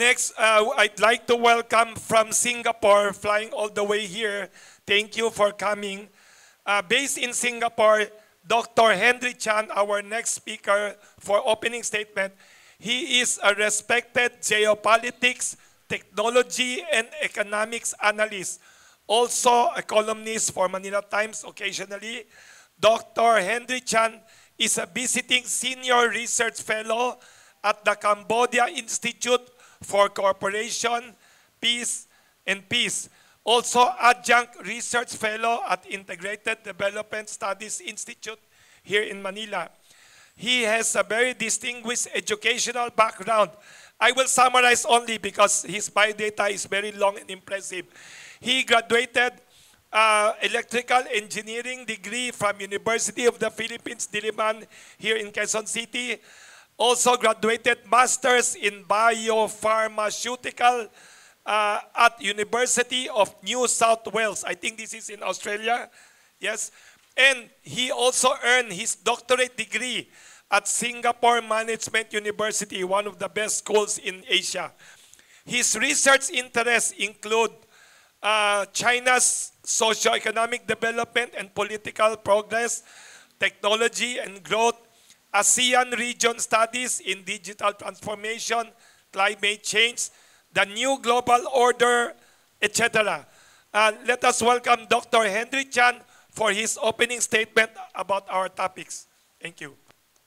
Next, I'd like to welcome from Singapore, flying all the way here. Thank you for coming. Based in Singapore, Dr. Henry Chan, our next speaker for opening statement. He is a respected geopolitics, technology, and economics analyst. Also a columnist for Manila Times occasionally. Dr. Henry Chan is a visiting senior research fellow at the Cambodia Institute for Cooperation, Peace, and Peace. Also adjunct research fellow at Integrated Development Studies Institute here in Manila. He has a very distinguished educational background. I will summarize only because his biodata is very long and impressive. He graduated electrical engineering degree from University of the Philippines, Diliman, here in Quezon City. Also graduated Masters in Biopharmaceutical at University of New South Wales. I think this is in Australia. Yes. And he also earned his doctorate degree at Singapore Management University, one of the best schools in Asia. His research interests include China's socio-economic development and political progress, technology and growth, ASEAN region studies in digital transformation, climate change, the new global order, etc. Let us welcome Dr. Henry Chan for his opening statement about our topics. Thank you.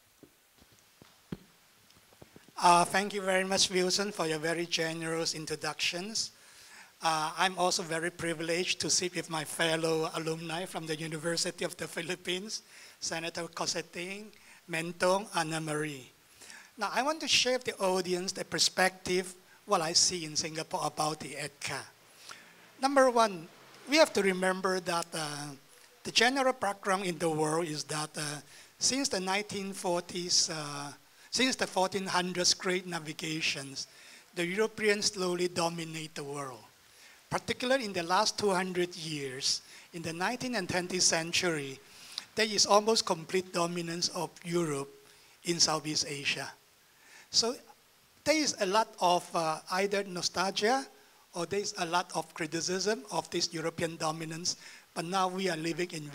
Thank you very much, Wilson, for your very generous introductions. I'm also very privileged to sit with my fellow alumni from the University of the Philippines, Senator Coseteng, Mentong, Anna Marie. Now, I want to share with the audience the perspective what I see in Singapore about the EDCA. Number one, we have to remember that the general background in the world is that since the 1940s, since the 1400s great navigations, the Europeans slowly dominate the world. Particularly in the last 200 years, in the 19th and 20th century, there is almost complete dominance of Europe in Southeast Asia. So there is a lot of either nostalgia or there is a lot of criticism of this European dominance, but now we are living in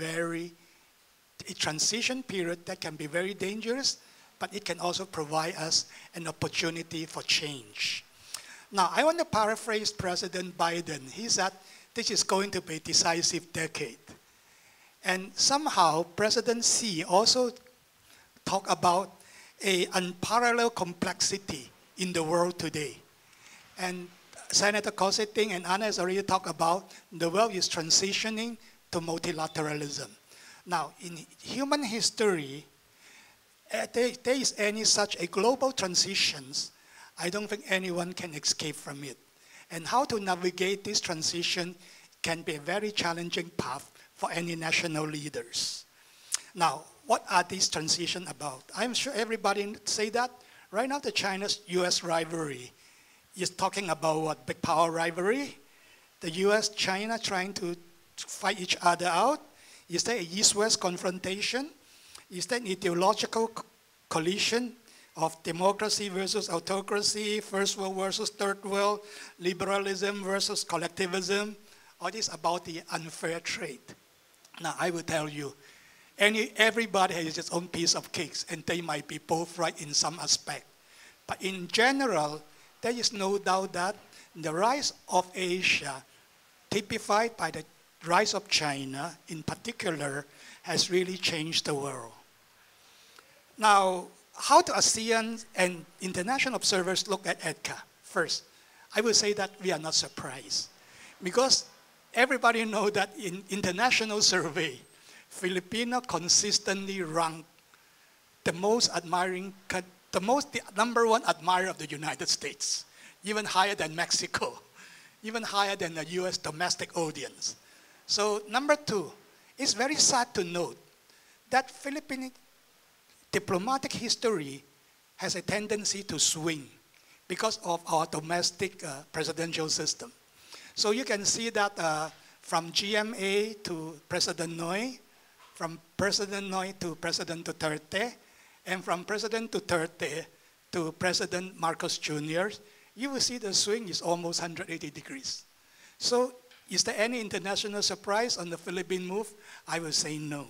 a transition period that can be very dangerous, but it can also provide us an opportunity for change. Now, I want to paraphrase President Biden. He said this is going to be a decisive decade. And somehow, President Xi also talked about an unparalleled complexity in the world today. And Senator Coseteng and Anna has already talked about the world is transitioning to multilateralism. Now, in human history, there is any such a global transitions, I don't think anyone can escape from it. And how to navigate this transition can be a very challenging path for any national leaders. Now, what are these transitions about? I'm sure everybody say that. Right now, the China-US rivalry is talking about what? Big power rivalry? The US, China trying to fight each other out? Is there a East-West confrontation? Is there an ideological collision of democracy versus autocracy, first world versus third world, liberalism versus collectivism? Or is about the unfair trade? Now, I will tell you, everybody has its own piece of cakes, and they might be both right in some aspect. But in general, there is no doubt that the rise of Asia, typified by the rise of China in particular, has really changed the world. Now, how do ASEAN and international observers look at EDCA? First, I would say that we are not surprised, because everybody knows that in international survey, Filipino consistently rank the number one admirer of the United States, even higher than Mexico, even higher than the US domestic audience. So number two, it's very sad to note that Philippine diplomatic history has a tendency to swing because of our domestic presidential system. So you can see that from GMA to President Noy, from President Noy to President Duterte, and from President Duterte to President Marcos Jr., you will see the swing is almost 180 degrees. So is there any international surprise on the Philippine move? I will say no.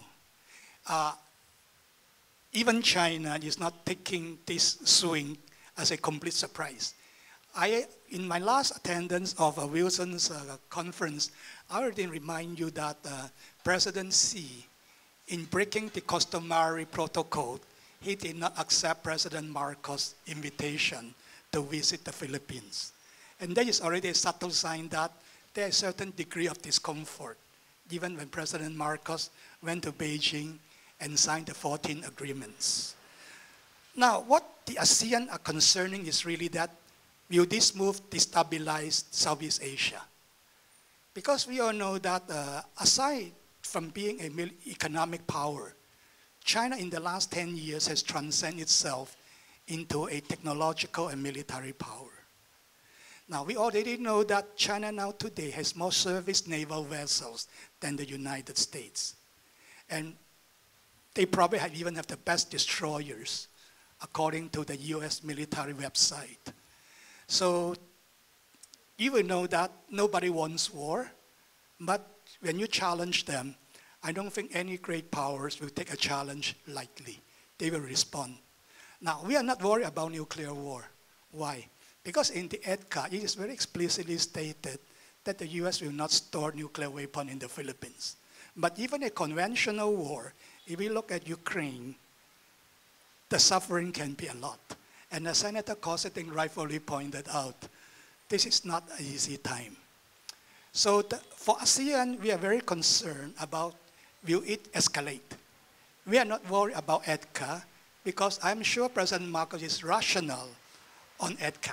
Even China is not taking this swing as a complete surprise. In my last attendance of Wilson's conference, I already remind you that President Xi, in breaking the customary protocol, he did not accept President Marcos' invitation to visit the Philippines. And that is already a subtle sign that there is a certain degree of discomfort, even when President Marcos went to Beijing and signed the 14 agreements. Now, what the ASEAN are concerning is really that will this move destabilize Southeast Asia? Because we all know that aside from being an economic power, China in the last 10 years has transcended itself into a technological and military power. Now, we already know that China now today has more service naval vessels than the United States. And they probably even have the best destroyers, according to the US military website. So you will know that nobody wants war, but when you challenge them, I don't think any great powers will take a challenge lightly. They will respond. Now, we are not worried about nuclear war. Why? Because in the EDCA, it is very explicitly stated that the US will not store nuclear weapons in the Philippines. But even a conventional war, if we look at Ukraine, the suffering can be a lot. And as Senator Coseteng rightfully pointed out, this is not an easy time. So for ASEAN, we are very concerned about will it escalate. We are not worried about EDCA because I'm sure President Marcos is rational on EDCA.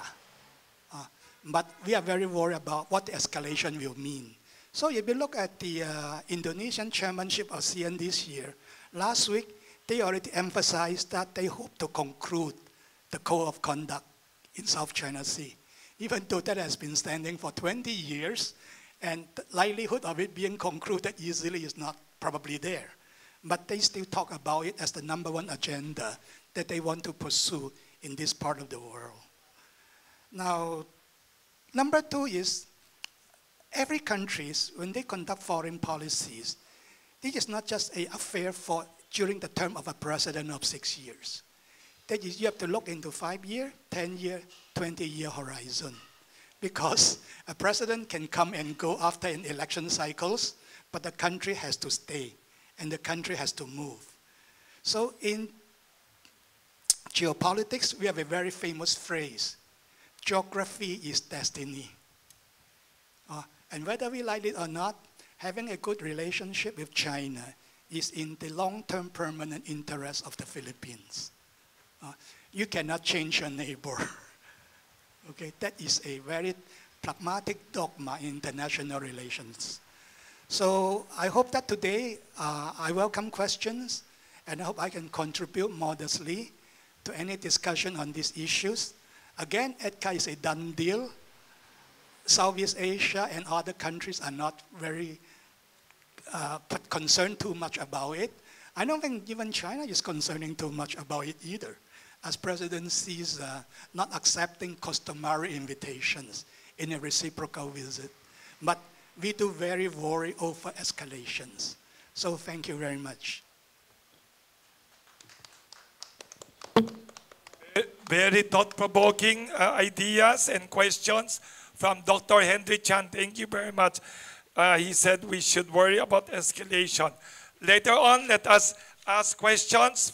But we are very worried about what the escalation will mean. So if you look at the Indonesian chairmanship of ASEAN this year, last week, they already emphasized that they hope to conclude the code of conduct in South China Sea, even though that has been standing for 20 years, and the likelihood of it being concluded easily is not probably there. But they still talk about it as the #1 agenda that they want to pursue in this part of the world. Now, #2 is every country, when they conduct foreign policies, this is not just an affair for during the term of a president of 6 years. That is, you have to look into 5-year, 10-year, 20-year horizon. Because a president can come and go after an election cycles, but the country has to stay, and the country has to move. So in geopolitics, we have a very famous phrase, geography is destiny. And whether we like it or not, having a good relationship with China is in the long-term permanent interest of the Philippines. You cannot change your neighbor. Okay, that is a very pragmatic dogma in international relations. So I hope that today I welcome questions, and I hope I can contribute modestly to any discussion on these issues. Again, EDCA is a done deal. Southeast Asia and other countries are not very concerned too much about it. I don't think even China is concerning too much about it either, as President Xi is not accepting customary invitations in a reciprocal visit. But we do very worry over escalations. So thank you very much. Very thought-provoking ideas and questions from Dr. Henry Chan. Thank you very much. He said we should worry about escalation. Later on, let us ask questions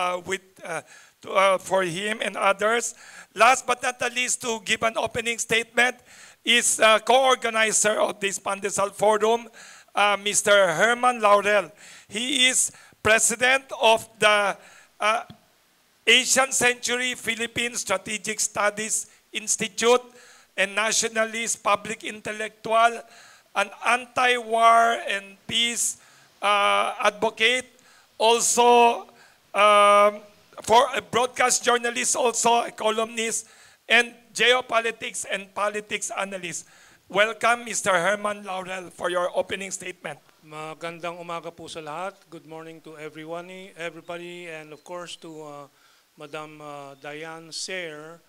for him and others. Last but not the least, to give an opening statement is co-organizer of this Pandesal Forum, Mr. Herman Laurel. He is president of the Asian Century Philippine Strategic Studies Institute, and nationalist public intellectual, an anti-war and peace advocate, also for a broadcast journalist, also a columnist, and geopolitics and politics analyst. Welcome, Mr. Herman Laurel, for your opening statement. Magandang umaga po sa lahat. Good morning to everybody, and of course to Madam Diane, Sare,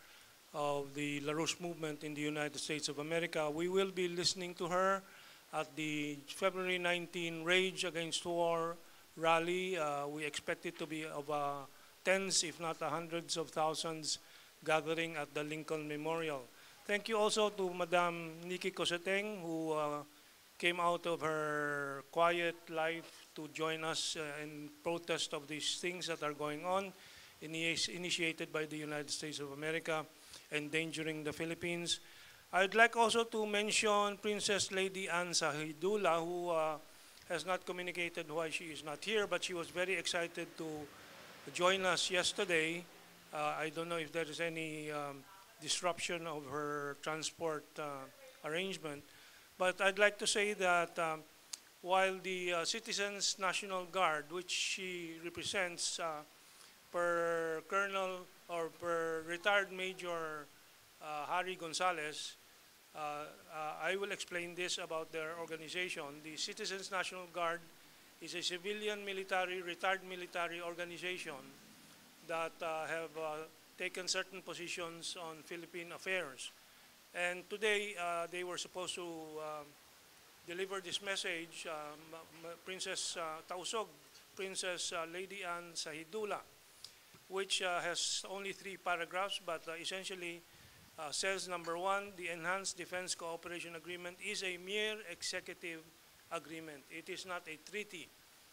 of the LaRouche movement in the United States of America. We will be listening to her at the February 19 Rage Against War rally. We expect it to be of tens, if not hundreds of thousands gathering at the Lincoln Memorial. Thank you also to Madam Nikki Coseteng, who came out of her quiet life to join us in protest of these things that are going on, initiated by the United States of America, endangering the Philippines. I'd like also to mention Princess Lady Anne Sahidullah, who has not communicated why she is not here, but she was very excited to join us yesterday. I don't know if there is any disruption of her transport arrangement, but I'd like to say that while the Citizens National Guard, which she represents per Colonel or per retired Major Harry Gonzalez, I will explain this about their organization. The Citizens National Guard is a civilian military, retired military organization that have taken certain positions on Philippine affairs. And today they were supposed to deliver this message, Princess Tausog, Princess Lady Anne Sahidullah, which has only 3 paragraphs, but essentially says, number 1, the Enhanced Defense Cooperation Agreement is a mere executive agreement. It is not a treaty.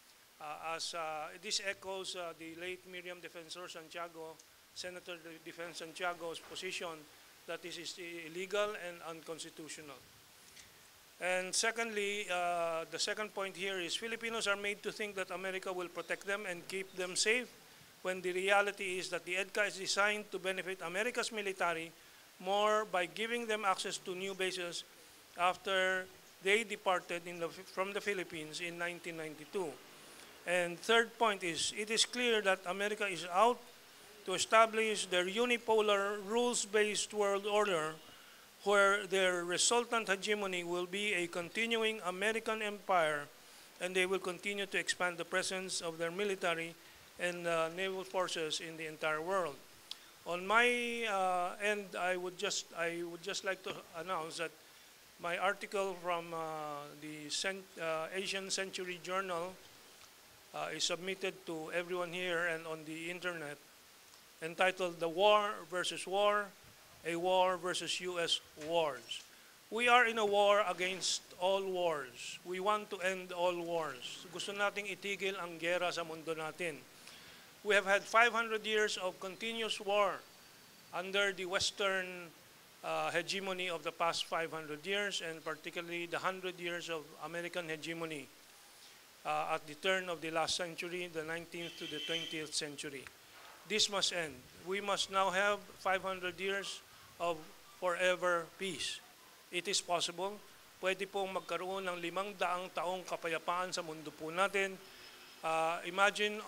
This echoes the late Miriam Defensor Santiago, Senator Defense Santiago's position that this is illegal and unconstitutional. And secondly, the second point here is Filipinos are made to think that America will protect them and keep them safe, when the reality is that the EDCA is designed to benefit America's military more by giving them access to new bases after they departed from the Philippines in 1992. And third point is, it is clear that America is out to establish their unipolar, rules-based world order where their resultant hegemony will be a continuing American empire, and they will continue to expand the presence of their military and naval forces in the entire world. On my end, I would just like to announce that my article from the Asian Century Journal is submitted to everyone here and on the internet, entitled "The War versus War, a War versus U.S. Wars." We are in a war against all wars. We want to end all wars. Gusto nating itigil ang gera sa mundo natin. We have had 500 years of continuous war under the Western hegemony of the past 500 years, and particularly the 100 years of American hegemony at the turn of the last century, the 19th to the 20th century. This must end. We must now have 500 years of forever peace. It is possible. Pwede pong magkaroon ng 500 taong kapayapaan sa mundo po natin. Imagine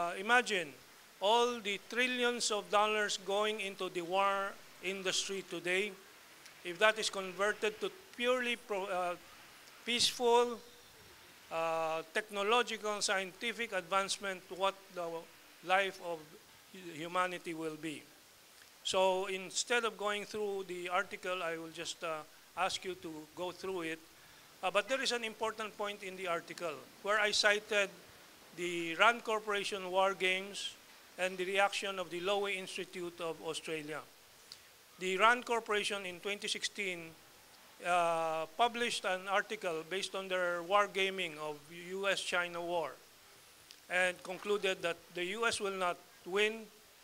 all the trillions of dollars going into the war industry today. If that is converted to purely peaceful, technological, scientific advancement, what the life of humanity will be. So instead of going through the article, I will just ask you to go through it. But there is an important point in the article where I cited the RAND Corporation War Games and the reaction of the Lowy Institute of Australia. The RAND Corporation in 2016 published an article based on their wargaming of US-China war and concluded that the US will not win,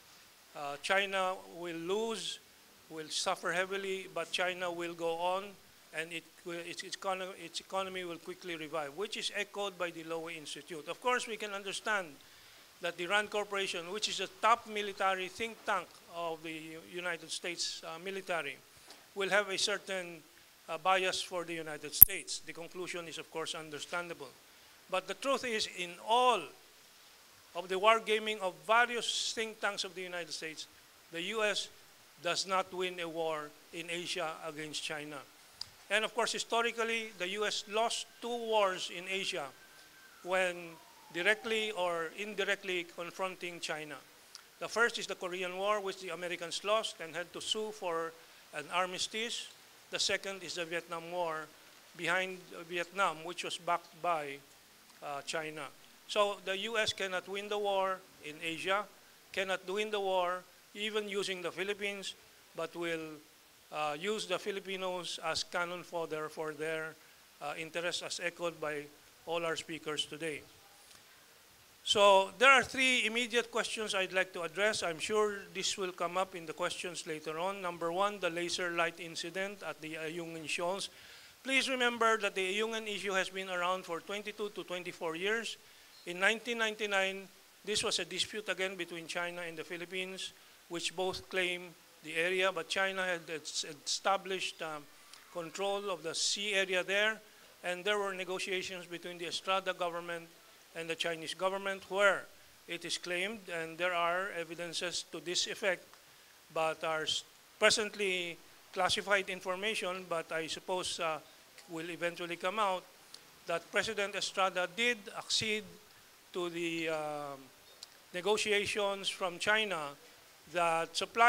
China will lose, will suffer heavily, but China will go on and its economy will quickly revive, which is echoed by the Lowy Institute. Of course, we can understand that the RAND Corporation, which is a top military think tank of the United States military, will have a certain bias for the United States. The conclusion is, of course, understandable. But the truth is, in all of the wargaming of various think tanks of the United States, the US does not win a war in Asia against China. And of course, historically, the US lost 2 wars in Asia when directly or indirectly confronting China. The first is the Korean War, which the Americans lost and had to sue for an armistice. The second is the Vietnam War behind Vietnam, which was backed by China. So the US cannot win the war in Asia, cannot win the war even using the Philippines, but will use the Filipinos as cannon fodder for their interests, as echoed by all our speakers today. So there are three immediate questions I'd like to address. I'm sure this will come up in the questions later on. Number one, the laser light incident at the Ayungin Shoals. Please remember that the Ayungin issue has been around for 22 to 24 years. In 1999, this was a dispute again between China and the Philippines, which both claim the area, but China had established control of the sea area there, and there were negotiations between the Estrada government and the Chinese government where it is claimed, and there are evidences to this effect, but are presently classified information, but I suppose will eventually come out, that President Estrada did accede to the negotiations from China that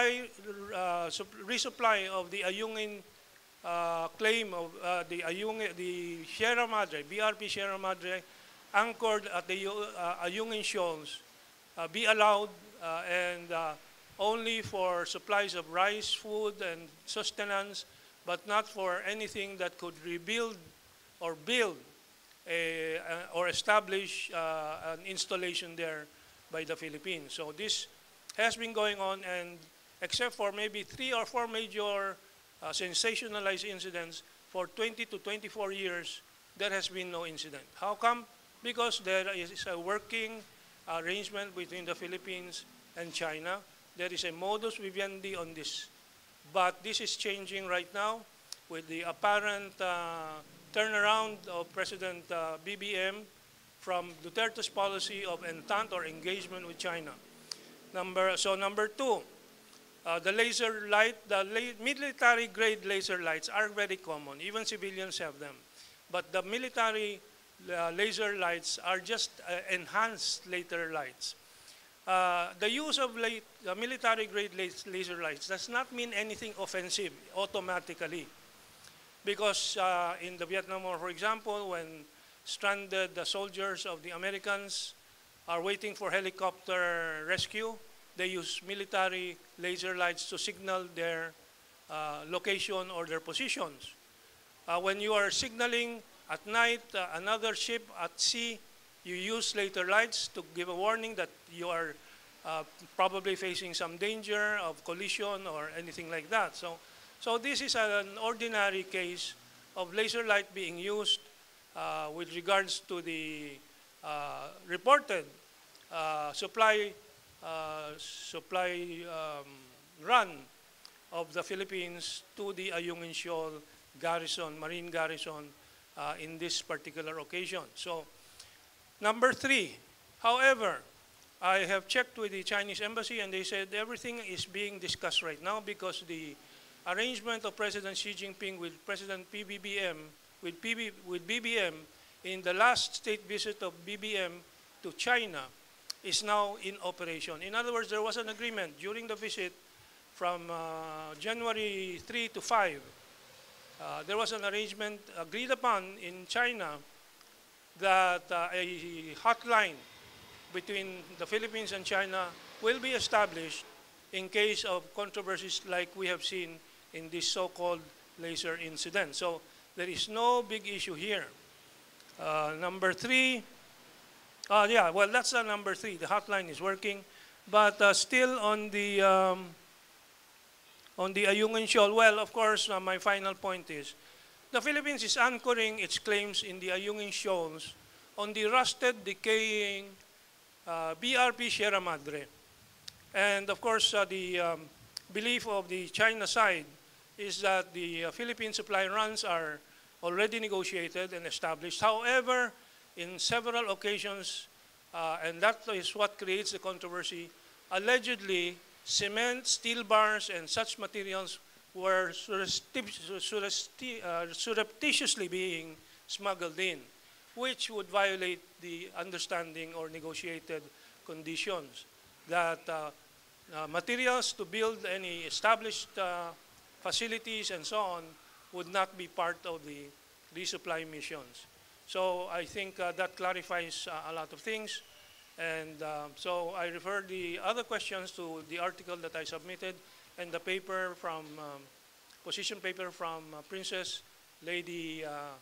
resupply of the Ayungin claim of the Sierra Madre, BRP Sierra Madre, anchored at the Ayungin Shoals, be allowed and only for supplies of rice, food, and sustenance, but not for anything that could rebuild or build or establish an installation there by the Philippines. So this has been going on, and except for maybe 3 or 4 major sensationalized incidents, for 20 to 24 years, there has been no incident. How come? Because there is a working arrangement between the Philippines and China. There is a modus vivendi on this. But this is changing right now with the apparent turnaround of President BBM from Duterte's policy of entente or engagement with China. Number two, the laser light, military-grade laser lights are very common. Even civilians have them. But the military laser lights are just enhanced laser lights. The use of military-grade laser lights does not mean anything offensive automatically. Because in the Vietnam War, for example, when stranded soldiers of the Americans are waiting for helicopter rescue, they use military laser lights to signal their location or their positions. When you are signaling at night another ship at sea, you use laser lights to give a warning that you are probably facing some danger of collision or anything like that. So this is an ordinary case of laser light being used with regards to the reported supply run of the Philippines to the Ayungin Shoal garrison, marine garrison, in this particular occasion. So, number 3, however, I have checked with the Chinese embassy and they said everything is being discussed right now because the arrangement of President Xi Jinping with President BBM in the last state visit of BBM to China is now in operation. In other words, there was an agreement during the visit from January 3 to 5. There was an arrangement agreed upon in China that a hotline between the Philippines and China will be established in case of controversies like we have seen in this so-called laser incident. So there is no big issue here. Number 3, yeah, well, that's number 3. The hotline is working, but still on the Ayungin Shoal. Well, of course, my final point is the Philippines is anchoring its claims in the Ayungin Shoals on the rusted, decaying BRP Sierra Madre. And of course, the belief of the China side is that the Philippine supply runs are already negotiated and established. However, in several occasions, and that is what creates the controversy, allegedly cement, steel bars, and such materials were surreptitiously being smuggled in, which would violate the understanding or negotiated conditions that materials to build any established facilities and so on would not be part of the resupply missions. So I think that clarifies a lot of things. And so I refer the other questions to the article that I submitted and the paper from, position paper from Princess Lady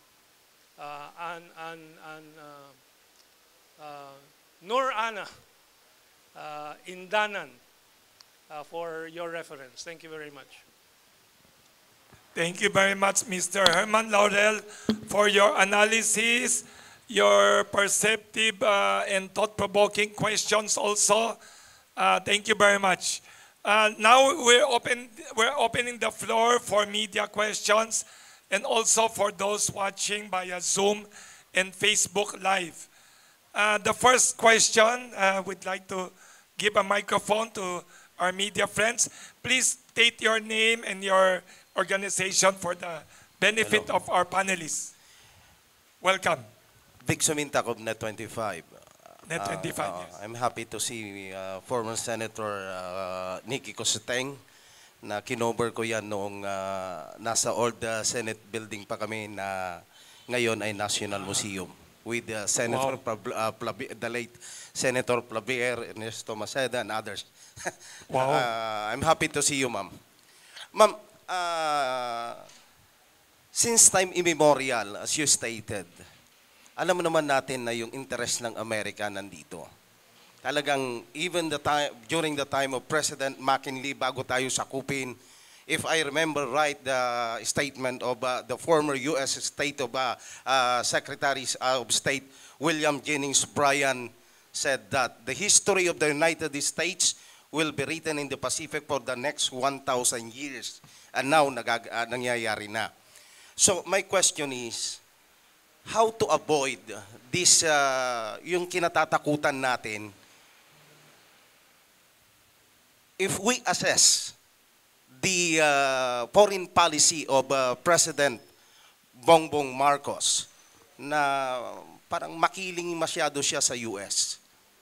Nur Ana Indanan for your reference. Thank you very much. Thank you very much, Mr. Herman Laurel, for your analysis, your perceptive and thought-provoking questions also. Thank you very much. Now we're opening the floor for media questions and also for those watching via Zoom and Facebook Live. The first question, we'd like to give a microphone to our media friends. Please state your name and your organization for the benefit of our panelists. Welcome. Vic Sumintak of Net 25. Net 25, yes. I'm happy to see former Senator Nikki Coseteng na kinover ko yan noong nasa old Senate building pa kami na ngayon ay National Museum with Senator the late Senator Plavier, Ernesto Maceda and others. Wow. I'm happy to see you, ma'am. Ma'am, since time immemorial, as you stated, alam mo naman natin na yung interest ng Amerika nandito. Talagang even during the time of President McKinley, bago tayo sakupin, if I remember right, the statement of the former U.S. State of Secretary of State William Jennings Bryan said that the history of the United States will be written in the Pacific for the next 1,000 years. And now, nangyayari na. So, my question is, how to avoid this, yung kinatatakutan natin, if we assess the foreign policy of President Bongbong Marcos, na parang makiling masyado siya sa US?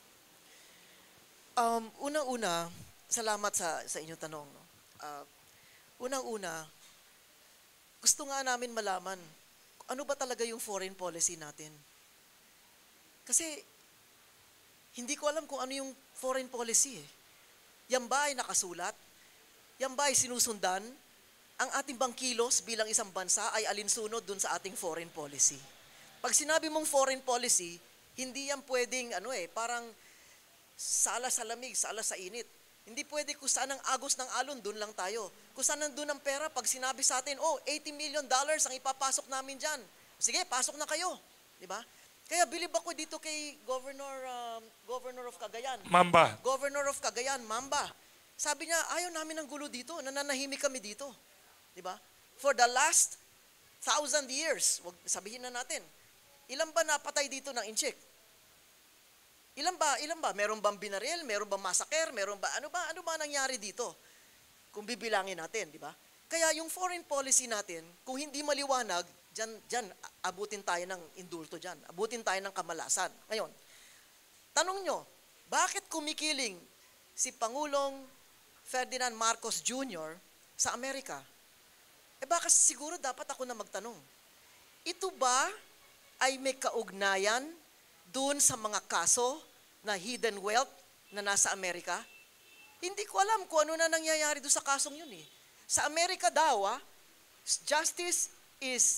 Unang-una, salamat sa inyong tanong. No? Unang-una, gusto nga namin malaman ano ba talaga yung foreign policy natin. Kasi hindi ko alam kung ano yung foreign policy. Yan ba ay nakasulat? Yan ba ay sinusundan? Ang ating bang kilos bilang isang bansa ay alinsunod dun sa ating foreign policy. Pag sinabi mong foreign policy, hindi yan pwedeng parang sala sa lamig, sala sa init. Hindi pwede kung saan ang agos ng alon, dun lang tayo. Kung saan nandun ang pera, pag sinabi sa atin, $80 million ang ipapasok namin dyan. Sige, pasok na kayo. Diba? Kaya bilib ako dito kay Governor of Cagayan. Mamba. Governor of Cagayan, Mamba. Sabi niya, ayaw namin ng gulo dito. Nananahimik kami dito. Diba? For the last 1,000 years, sabihin na natin, ilan ba napatay dito ng inchik? Ilan ba? Meron bang binaril? Meron bang massacre? Meron ba? Ano ba nangyari dito? Kung bibilangin natin, di ba? Kaya yung foreign policy natin, kung hindi maliwanag, dyan, abutin tayo ng indulto dyan. Abutin tayo ng kamalasan. Ngayon, tanong nyo, bakit kumikiling si Pangulong Ferdinand Marcos Jr. sa Amerika? Baka siguro dapat ako na magtanong. Ito ba ay may kaugnayan doon sa mga kaso na hidden wealth na nasa Amerika? Hindi ko alam kung ano na nangyayari doon sa kasong yun eh. Sa Amerika daw, justice is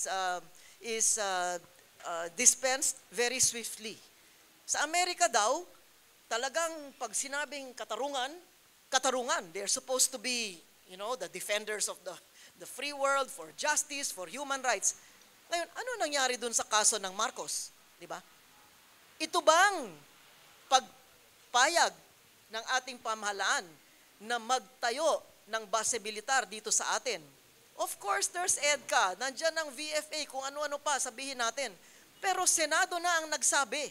dispensed very swiftly. Sa Amerika daw, talagang pag sinabing katarungan, they're supposed to be, the defenders of the free world, for justice, for human rights. Ngayon, ano nangyari doon sa kaso ng Marcos? Di ba? Ito bang pagpayag ng ating pamahalaan na magtayo ng base militar dito sa atin? Of course, there's EDCA, nandiyan ang VFA, kung ano-ano pa, sabihin natin. Pero Senado na ang nagsabi,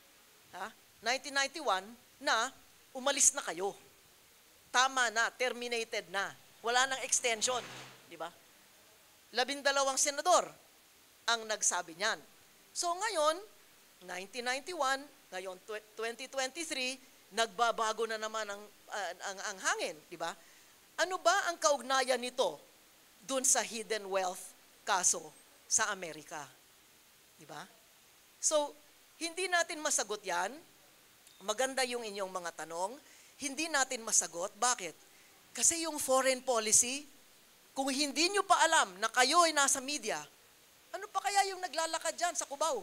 1991, na umalis na kayo. Tama na, terminated na. Wala nang extension. Di ba? 12 senador ang nagsabi niyan. So ngayon, 1991, ngayon 2023, nagbabago na naman ang hangin, di ba? Ano ba ang kaugnayan nito dun sa hidden wealth kaso sa Amerika? Di ba? So, hindi natin masagot yan. Maganda yung inyong mga tanong. Hindi natin masagot. Bakit? Kasi yung foreign policy, kung hindi nyo pa alam na kayo ay nasa media, ano pa kaya yung naglalakad dyan sa Cubao?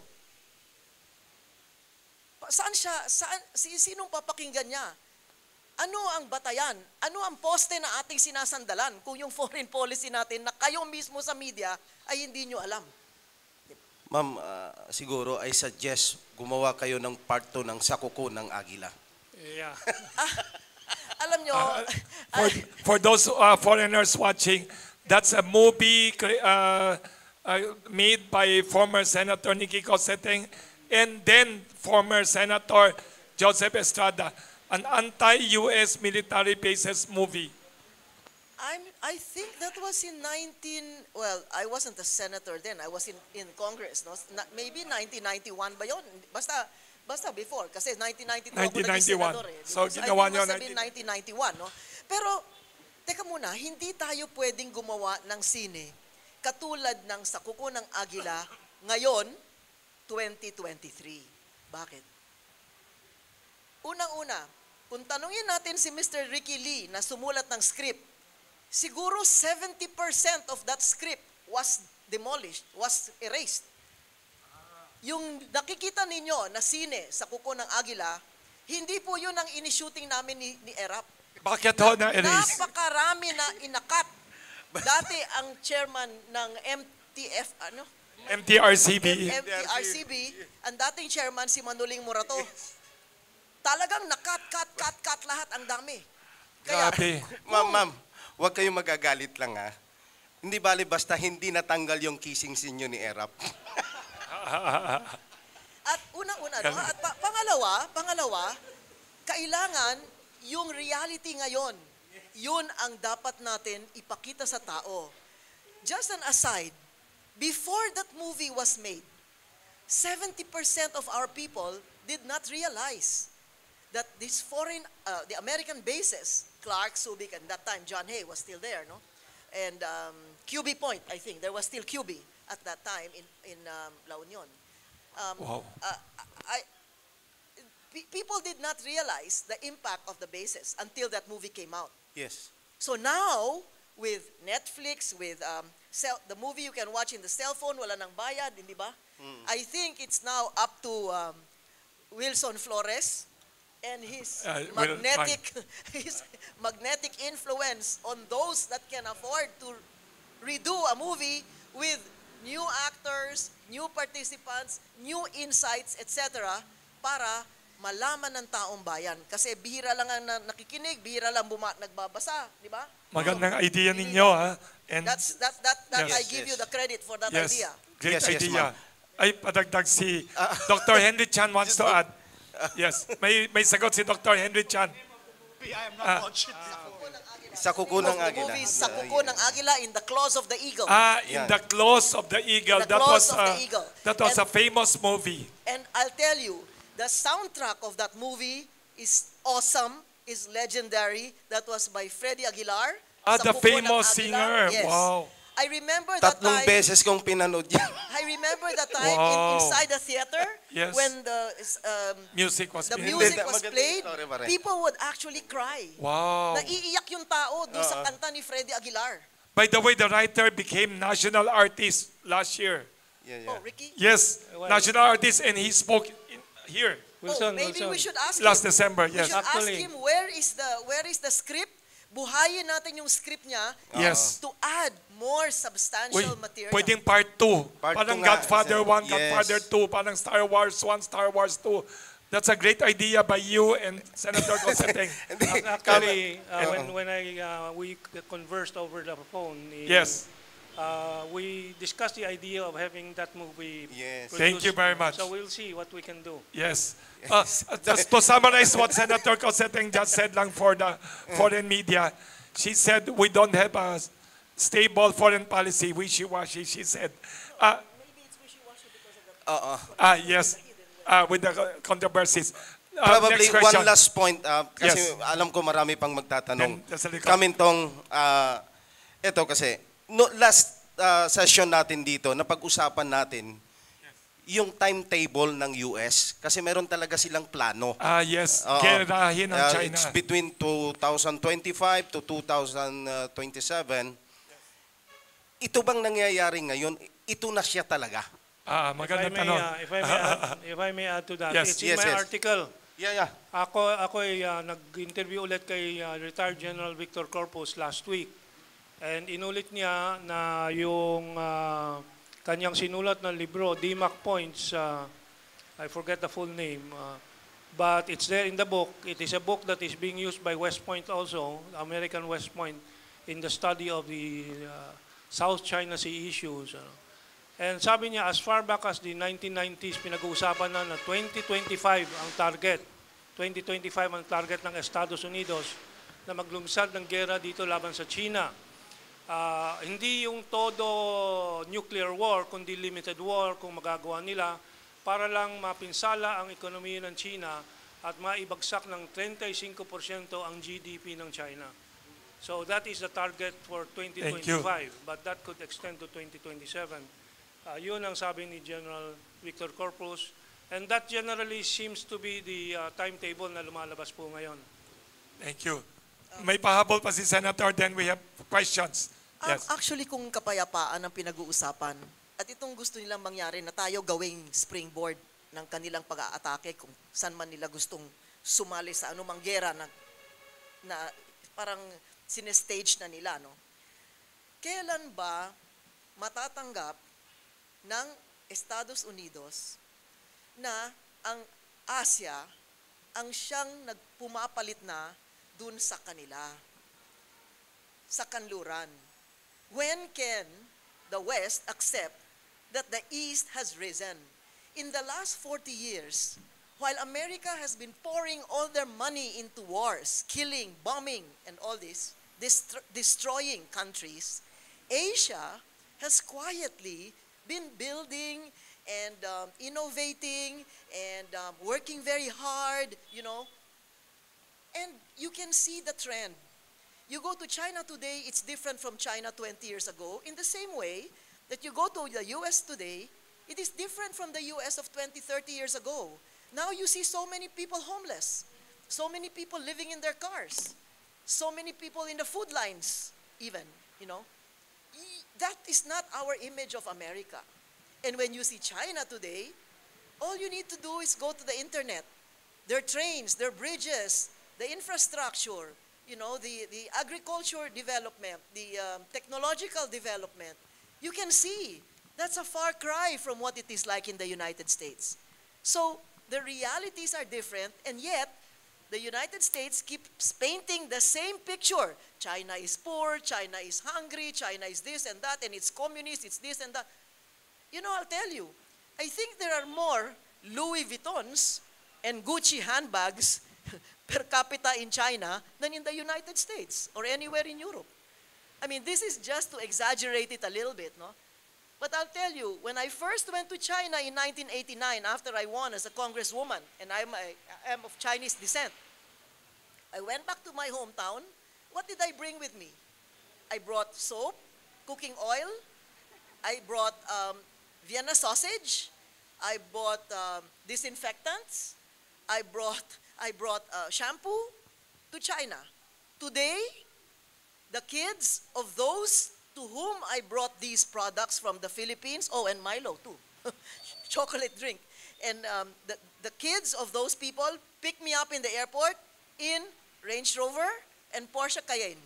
Saan siya? Sinong papakinggan niya? Ano ang batayan? Ano ang poste na ating sinasandalan kung yung foreign policy natin na kayo mismo sa media ay hindi nyo alam? Ma'am, siguro I suggest gumawa kayo ng part 2 ng Sakuko ng Agila. Yeah. Alam nyo, For those foreigners watching, that's a movie made by former Senator Nikki Coseteng and then former Senator Joseph Estrada, an anti-U.S. military bases movie. I think that was in well, I wasn't a senator then. I was in Congress. No? Maybe 1991 ba yun? Basta before. Kasi 1992 ako naging senador. Eh. So, ginawa niyo 1991. No? Pero, teka muna, hindi tayo pwedeng gumawa ng sine katulad ng Sakuko ng Agila ngayon, 2023. Bakit? Unang-una, kung tanungin natin si Mr. Ricky Lee na sumulat ng script, siguro 70% of that script was demolished, was erased. Yung nakikita ninyo na sine sa Kuko ng Agila, hindi po yun ang inishooting namin ni Erap. Bakit ho na-erase? Napakarami na inakat. Dati ang chairman ng MTRCB. MTRCB, ang dating chairman si Manuling Morato. Talagang cut lahat, ang dami. Kaya, Grabe. Ma'am, huwag kayong magagalit lang ha. Hindi bali basta hindi natanggal yung kissing scene nyo ni Erap. At unang-una, no? At pangalawa, kailangan yung reality ngayon, yun ang dapat natin ipakita sa tao. Just an aside, before that movie was made, 70% of our people did not realize that this foreign, the American bases, Clark, Subic, and that time John Hay was still there, no? And QB Point, I think, there was still QB at that time in La Union. Wow. People did not realize the impact of the bases until that movie came out. Yes. So now, with Netflix, with the movie you can watch in the cell phone, wala nang bayad, hindi ba? I think it's now up to Wilson Flores and his magnetic influence on those that can afford to redo a movie with new actors, new participants, new insights, etc. para malaman ng taong bayan. Kasi bihira lang ang nakikinig, bihira lang nagbabasa, di ba? Magandang idea ninyo, ha? And that Yes. I give you the credit for that yes, idea. great Yes, yes, idea. ma'am. Ay, padagdag si Dr. Henry Chan wants to add. Yes, may sagot si Dr. Henry Chan. I am not watching before. Sakuko ng The Agila. movie Sakuko ng Agila in the Claws of the Eagle. In the Claws of the Eagle. The Claws of the Eagle. That was And- a famous movie. And I'll tell you, the soundtrack of that movie is awesome, is legendary. That was by Freddie Aguilar. The Sakuko ng famous Agila. singer. Yes. Wow. I remember that Tatlong time. beses kong pinanood yan. I remember that time Wow. inside the theater Yes. when Music was the being- music Maganda- was maganda played, yung story, pare. people would actually cry. Wow. Naiiyak yung tao doon sa kanta ni Freddie Aguilar. By the way, the writer became national artist last year. Yeah, Oh, yeah. Ricky? Yes, Well- national artist, and he spoke here Wilson, maybe we Wilson. should ask last him. December. We Yes. should ask Actually- him where is the script. Buhayin natin yung script niya Yes. to add more Uy, substantial material. pwedeng part 2. Part Parang two nga, Godfather sir. 1, Yes. Godfather 2, parang Star Wars 1, Star Wars 2. That's a great idea by you and Senator Coseteng. Actually, And- when we conversed over the phone, Yes. we discussed the idea of having that movie Yes. Thank you very much. So we'll see what we can do. Yes. Just to summarize what Senator Coseteng just said lang for the foreign media, she said we don't have a stable foreign policy, wishy-washy, she said. Maybe it's wishy-washy because of the Yes, with the controversies. Probably next question. one last point, kasi Yes. alam ko marami pang magtatanong. Then, sa likod. Kami tong, ito kasi, no, last session natin dito, napag-usapan natin yung timetable ng US kasi meron talaga silang plano. Yes, Oo. gerahin ng China. It's between 2025 to 2027. Ito bang nangyayari ngayon? Ito na siya talaga. Magandang tanong. If I may add to that, Yes. it's in my article. Yeah. Ako ay nag-interview ulit kay retired General Victor Corpus last week. And inulit niya na yung kanyang sinulat na libro, DMAC Points, I forget the full name, but it's there in the book. It is a book that is being used by West Point also, American West Point, in the study of the South China Sea issues. And sabi niya, as far back as the 1990s, pinag-uusapan na 2025 ang target. 2025 ang target ng Estados Unidos na maglunsad ng gera dito laban sa China. Hindi yung todo nuclear war, kundi limited war kung magagawa nila para lang mapinsala ang ekonomiya ng China at maibagsak ng 35% ang GDP ng China. So that is the target for 2025, but that could extend to 2027. Yun ang sabi ni General Victor Corpus. And that generally seems to be the timetable na lumalabas po ngayon. Thank you. May pahabol pa si Senator, then we have questions. Yes. Actually, kung kapayapaan ang pinag-uusapan, at itong gusto nilang mangyari na tayo gawing springboard ng kanilang pag-aatake kung saan man nila gustong sumali sa anumang gera na parang sinestage na nila, no? Kailan ba matatanggap ng Estados Unidos na ang Asia ang siyang nagpumapalit na dun sa kanila, sa kanluran? When can the West accept that the East has risen? In the last 40 years, while America has been pouring all their money into wars, killing, bombing, and all this, destroying countries, Asia has quietly been building and innovating and working very hard, you know. And you can see the trend. You go to China today, it's different from China 20 years ago. In the same way that you go to the US today, it is different from the US of 20, 30 years ago. Now you see so many people homeless, so many people living in their cars, so many people in the food lines even, you know. That is not our image of America. And when you see China today, all you need to do is go to the internet. Their trains, their bridges, the infrastructure, you know, the agriculture development, the technological development. You can see that's a far cry from what it is like in the United States. So the realities are different, and yet the United States keeps painting the same picture. China is poor, China is hungry, China is this and that, and it's communist, it's this and that. You know, I'll tell you, I think there are more Louis Vuittons and Gucci handbags per capita in China than in the United States or anywhere in Europe. I mean, this is just to exaggerate it a little bit, no? But I'll tell you, when I first went to China in 1989, after I won as a congresswoman, and I am of Chinese descent, I went back to my hometown. What did I bring with me? I brought soap, cooking oil, I brought Vienna sausage, I bought disinfectants, I brought shampoo to China. Today, the kids of those to whom I brought these products from the Philippines, oh, and Milo too, chocolate drink, and the kids of those people pick me up in the airport in Range Rover and Porsche Cayenne.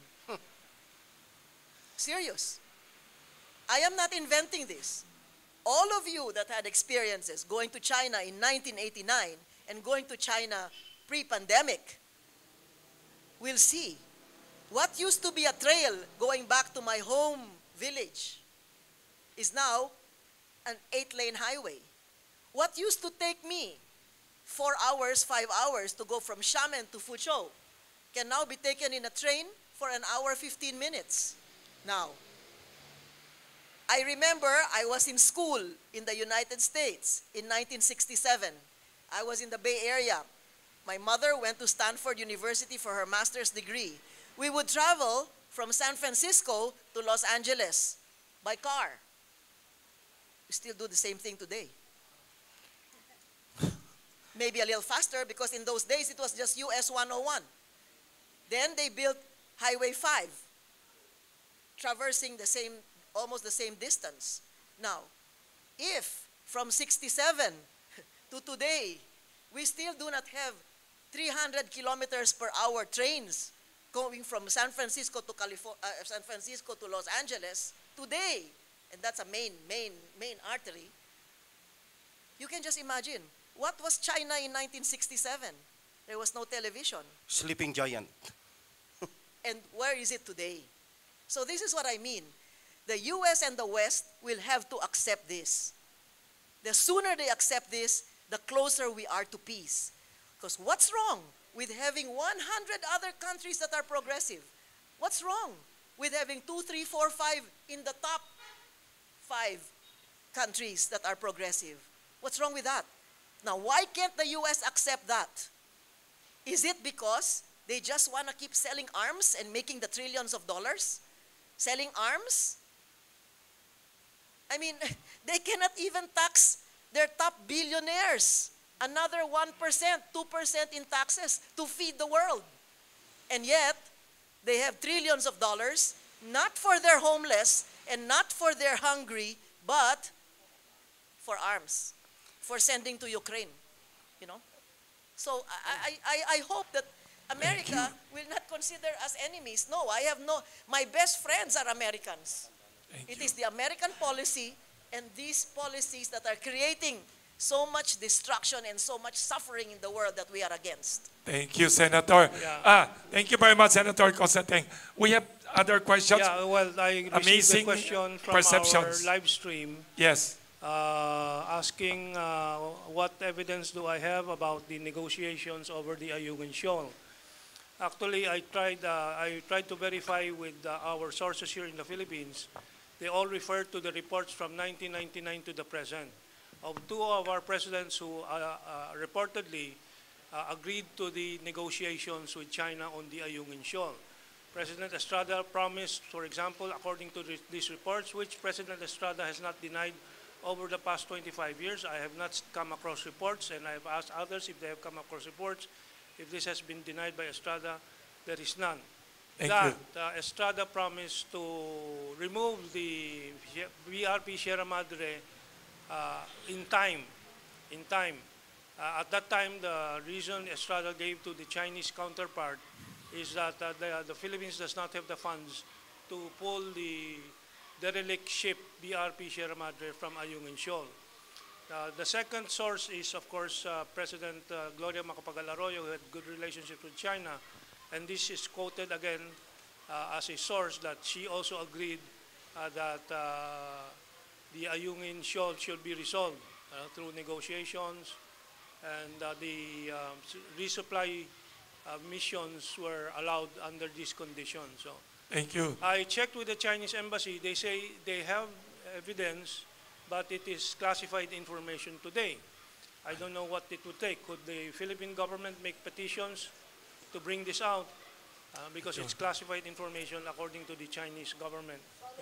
Serious. I am not inventing this. All of you that had experiences going to China in 1989 and going to China pre-pandemic will see what used to be a trail going back to my home village is now an 8-lane highway. What used to take me 4 hours, 5 hours to go from Xiamen to Fuzhou can now be taken in a train for an hour, 15 minutes. Now, I remember I was in school in the United States in 1967. I was in the Bay Area. My mother went to Stanford University for her master's degree. We would travel from San Francisco to Los Angeles by car. We still do the same thing today. Maybe a little faster because in those days it was just US 101. Then they built Highway 5, traversing the same, almost the same distance. Now, if from 67 to today, we still do not have 300 kilometers per hour trains going from San Francisco to San Francisco to Los Angeles today, and that's a main artery. You can just imagine, what was China in 1967? There was no television. Sleeping giant. And where is it today? So this is what I mean. The US and the West will have to accept this. The sooner they accept this, the closer we are to peace. Because what's wrong with having 100 other countries that are progressive? What's wrong with having 2, 3, 4, 5 in the top 5 countries that are progressive? What's wrong with that? Now, why can't the US accept that? Is it because they just want to keep selling arms and making the trillions of dollars? Selling arms? I mean, they cannot even tax their top billionaires. Another 1%, 2% in taxes to feed the world. And yet, they have trillions of dollars, not for their homeless and not for their hungry, but for arms, for sending to Ukraine, you know? So I hope that America will not consider us enemies. No, I have no, my best friends are Americans. It is the American policy and these policies that are creating so much destruction and so much suffering in the world that we are against. Thank you, Senator. Yeah. Thank you very much, Senator Coseteng. We have other questions. Yeah, well, I received Amazing a question from perceptions. our live stream Yes. asking what evidence do I have about the negotiations over the Ayungin Shoal. Actually, I tried to verify with our sources here in the Philippines. They all refer to the reports from 1999 to the present of 2 of our presidents who reportedly agreed to the negotiations with China on the Ayungin Shoal. President Estrada promised, for example, according to these reports, which President Estrada has not denied over the past 25 years. I have not come across reports, and I have asked others if they have come across reports. If this has been denied by Estrada, there is none. Thank you. Estrada promised to remove the BRP Sierra Madre in time. At that time, the reason Estrada gave to the Chinese counterpart is that the Philippines does not have the funds to pull the derelict ship BRP Sierra Madre from Ayungin Shoal. The second source is, of course, President Gloria Macapagal-Arroyo, who had good relationships with China. And this is quoted again as a source that she also agreed that the Ayungin Shoal should be resolved through negotiations, and the resupply missions were allowed under these conditions. So, Thank you. I checked with the Chinese embassy. They say they have evidence, but it is classified information today. I don't know what it would take. Could the Philippine government make petitions to bring this out? Because it's classified information according to the Chinese government.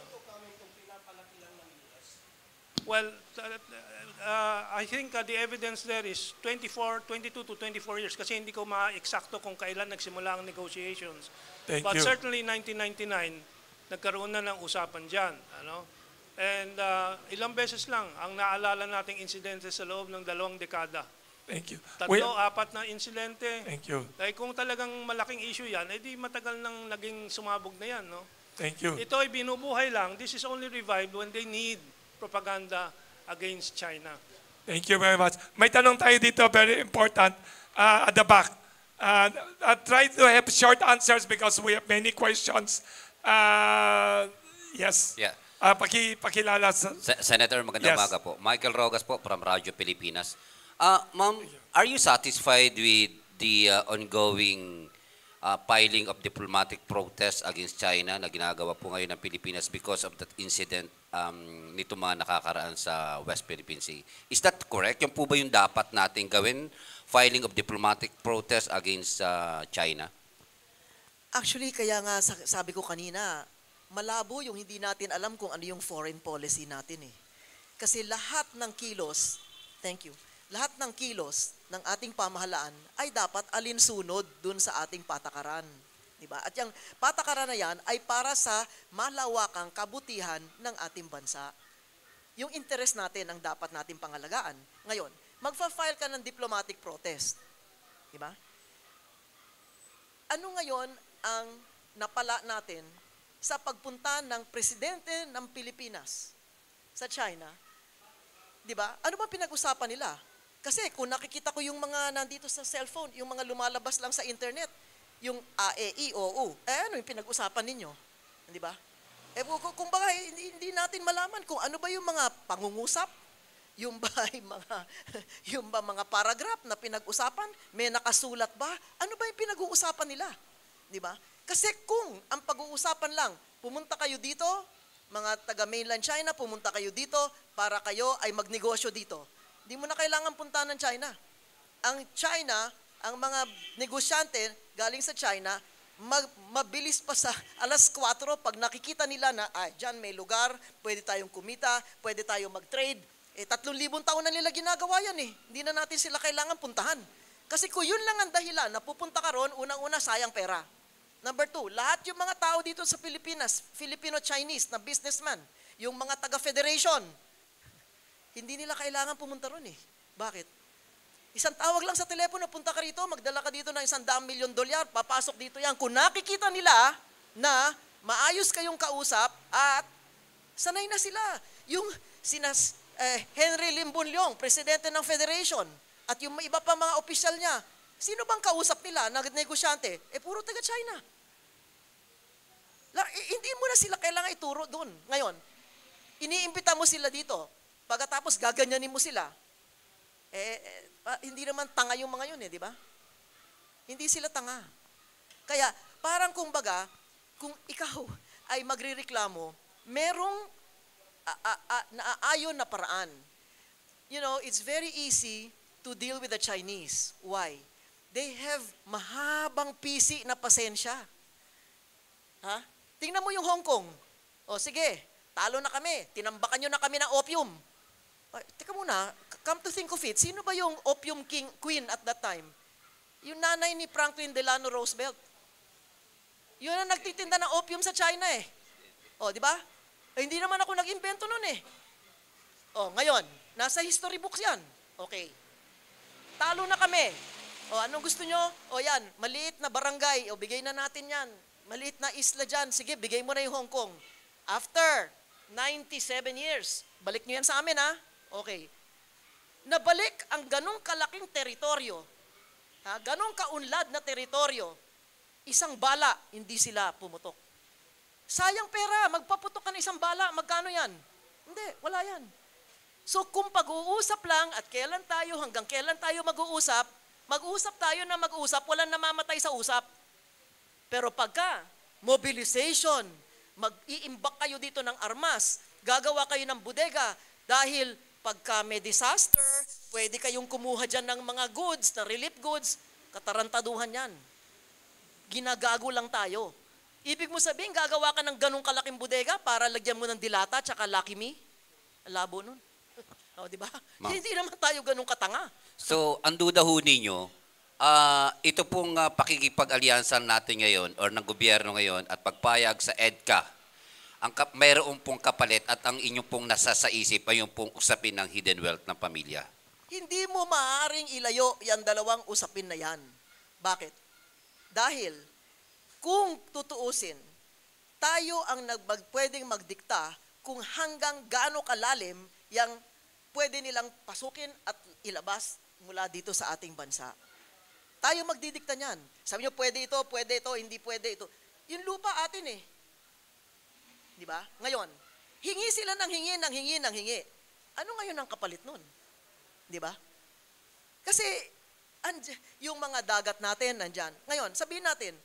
Well, I think the evidence there is 22 to 24 years kasi hindi ko ma-eksakto kung kailan nagsimula ang negotiations. But certainly 1999, nagkaroon na ng usapan dyan. Ano? And ilang beses lang ang naalala nating insidente sa loob ng 2 dekada. Thank you. 3, 4 na insidente. Thank you. Dahil kung talagang malaking issue yan, edi matagal nang naging sumabog na yan. No? Thank you. Ito ay binubuhay lang. This is only revived when they need propaganda against China. Thank you very much. May tanong tayo dito, very important, at the back. Try to have short answers because we have many questions. Yes. Yeah. Pakilala. Senator, magandang umaga po. Michael Rogas po from Radyo Pilipinas. Ma'am, are you satisfied with the ongoing filing of diplomatic protest against China na ginagawa po ngayon ng Pilipinas because of that incident nito mga nakakaraan sa West Philippine Sea. Is that correct? Yung po ba yung dapat natin gawin? Filing of diplomatic protest against China? Actually, kaya nga sabi ko kanina, malabo yung hindi natin alam kung ano yung foreign policy natin eh. Kasi lahat ng kilos, thank you, lahat ng kilos ng ating pamahalaan ay dapat alinsunod dun sa ating patakaran. Diba? At yung patakaran na yan ay para sa malawakang kabutihan ng ating bansa. Yung interest natin ang dapat natin pangalagaan. Ngayon, magfa-file ka ng diplomatic protest. Diba? Ano ngayon ang napala natin sa pagpunta ng presidente ng Pilipinas sa China? Diba? Ano ba pinag-usapan nila? Kasi kung nakikita ko yung mga nandito sa cellphone, yung mga lumalabas lang sa internet, yung AEOO, ano yung pinag-usapan ninyo? Di ba? Kung baka hindi natin malaman kung ano ba yung mga pangungusap, yung ba mga paragraph na pinag-usapan, may nakasulat ba? Ano ba yung pinag-uusapan nila? Di ba? Kasi kung ang pag-uusapan lang, pumunta kayo dito, mga taga mainland China, pumunta kayo dito para kayo ay magnegosyo dito. Hindi mo na kailangan punta ng China. Ang China, ang mga negosyante galing sa China, mabilis pa sa alas 4 pag nakikita nila na dyan may lugar, pwede tayong kumita, pwede tayong mag-trade. 3,000 taon na nila ginagawa yan eh. Hindi na natin sila kailangan puntahan. Kasi kung yun lang ang dahilan na pupunta ka ron, unang-una sayang pera. Number 2, lahat yung mga tao dito sa Pilipinas, Filipino-Chinese na businessman, yung mga taga-federation, hindi nila kailangan pumunta ron eh. Bakit? Isang tawag lang sa telepono, punta ka rito, magdala ka dito ng $100 million, papasok dito yan. Kung nakikita nila na maayos kayong kausap at sanay na sila. Yung Henry Limbunleong, presidente ng federation, at yung iba pa mga opisyal niya, sino bang kausap nila na negosyante? Puro taga-China. Hindi mo na sila kailangan ituro doon. Ngayon, iniimbita mo sila dito. Pagkatapos gaganyanin mo sila. Hindi naman tanga yung mga yun di ba? Hindi sila tanga. Kaya, parang kumbaga, kung ikaw ay magrireklamo, merong naayon na paraan. You know, it's very easy to deal with the Chinese. Why? They have mahabang pisi na pasensya. Ha? Tingnan mo yung Hong Kong. Sige, talo na kami. Tinambakan nyo na kami ng opium. Teka muna, come to think of it, sino ba yung opium queen at that time? Yung nanay ni Franklin Delano Roosevelt. Yun ang nagtitinda ng opium sa China di ba? Hindi naman ako nag-invento nun ngayon, nasa history books yan. Okay. Talo na kami. Anong gusto nyo? Yan, maliit na barangay. Bigay na natin yan. Maliit na isla dyan. Sige, bigay mo na yung Hong Kong. After 97 years, balik nyo yan sa amin Okay. Nabalik ang ganong kalaking teritoryo, ganong kaunlad na teritoryo, isang bala, hindi sila pumutok. Sayang pera, magpaputok ka ng isang bala, magkano yan? Hindi, wala yan. So kung pag-uusap lang at hanggang kailan tayo mag-uusap tayo na mag-uusap, walang namamatay sa usap. Pero pagka mobilization, mag-iimbak kayo dito ng armas, gagawa kayo ng bodega, dahil pagka may disaster, pwede kayong kumuha dyan ng mga goods, na relief goods, katarantaduhan yan. Ginagago lang tayo. Ibig mo sabihin, gagawa ka ng ganong kalaking bodega para lagyan mo ng dilata tsaka Lucky Me? Labo nun. Di ba? Hindi naman tayo ganong katanga. So, ang duda ho ninyo, ito pong pakikipag-alyansan natin ngayon or ng gobyerno ngayon at pagpayag sa EDCA, mayroon pong kapalit at ang inyong pong nasa sa isip ay yung pong usapin ng hidden wealth ng pamilya. Hindi mo maaaring ilayo yan dalawang usapin na yan. Bakit? Dahil kung tutuusin, tayo ang pwedeng magdikta kung hanggang gaano kalalim yung pwede nilang pasukin at ilabas mula dito sa ating bansa. Tayo magdidikta niyan. Sabi nyo, pwede ito, hindi pwede ito. Yung lupa atin Di ba? Ngayon, hingi sila ng hingi. Ano ngayon ang kapalit nun? Di ba? Kasi yung mga dagat natin nandyan. Ngayon, sabihin natin,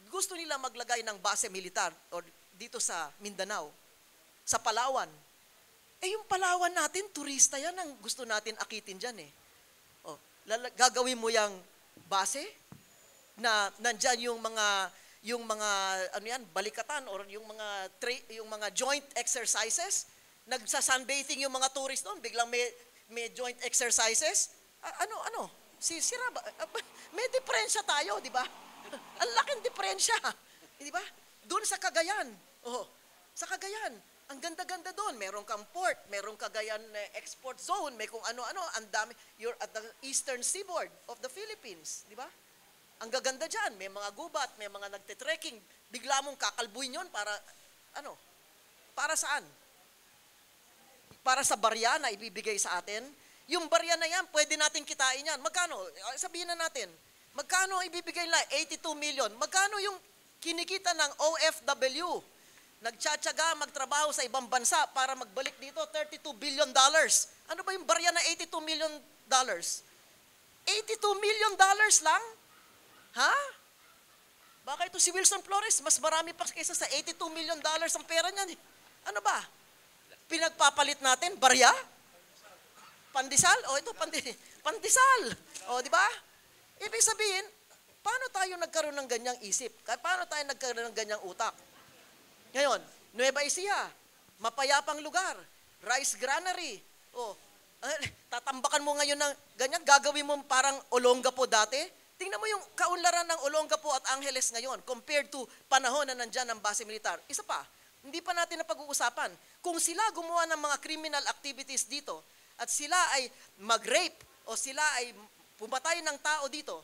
gusto nila maglagay ng base militar or dito sa Mindanao, sa Palawan. Eh yung Palawan natin, turista yan ang gusto natin akitin dyan eh. O, gagawin mo yung base na nandyan yung mga ano yan, balikatan or yung mga joint exercises, nagsa-sunbathing yung mga tourist doon, biglang may joint exercises. Sira ba? May diferensya tayo, di ba? Ang laking diferensya, di ba? Doon sa Cagayan. Sa Cagayan, ang ganda-ganda doon. Meron kang port, meron Cagayan export zone, may kung ano-ano, ang dami. You're at the eastern seaboard of the Philippines, di ba? Ang gaganda dyan, may mga gubat, may mga nagte-trekking. Bigla mong kakalbuin yun para, para saan? Para sa barya na ibibigay sa atin. Yung barya na yan, pwede natin kitain yan. Magkano? Sabihin na natin. Magkano ibibigay nila? 82 million. Magkano yung kinikita ng OFW? Nagtsatsaga, magtrabaho sa ibang bansa para magbalik dito, $32 billion. Ano ba yung barya na $82 million? $82 million lang? Ha? Baka ito si Wilson Flores, mas marami pa kaysa sa $82 million ang pera niya. Ano ba? Pinagpapalit natin, barya? Pandesal? Ito, pandesal. Di ba? Ibig sabihin, paano tayo nagkaroon ng ganyang isip? Paano tayo nagkaroon ng ganyang utak? Ngayon, Nueva Ecija, mapayapang lugar, rice granary. Tatambakan mo ngayon ng ganyan, gagawin mo parang Olongapo dati. Tingnan mo yung kaunlaran ng Olongapo at Angeles ngayon compared to panahon na nandyan ng base militar. Isa pa, hindi pa natin napag-uusapan. Kung sila gumawa ng mga criminal activities dito at sila ay mag-rape o sila ay pumatay ng tao dito,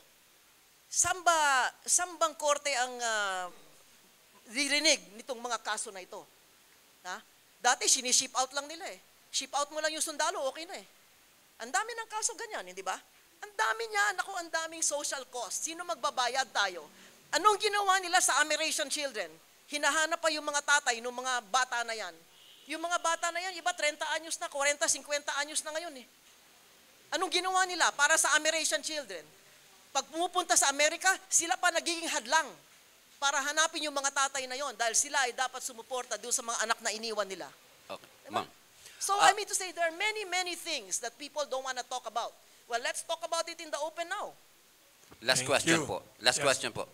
sambang korte ang dirinig nitong mga kaso na ito. Ha? Dati, siniship out lang nila eh. Ship out mo lang yung sundalo, okay na eh. Ang dami ng kaso ganyan, hindi ba? Ang dami niyan, ang daming social cost. Sino magbabayad tayo? Anong ginawa nila sa Amerasian children? Hinahanap pa yung mga tatay ng mga bata na yan. Yung mga bata na yan, iba 30 anyos na, 40, 50 anyos na ngayon eh. Anong ginawa nila para sa Amerasian children? Pag pumupunta sa Amerika, sila pa nagiging hadlang para hanapin yung mga tatay na yon dahil sila ay dapat sumuporta doon sa mga anak na iniwan nila. Okay. Diba? Ma'am. So I mean to say, there are many things that people don't want to talk about. Well, let's talk about it in the open now. Last Thank question you. po. Last Yes. question po.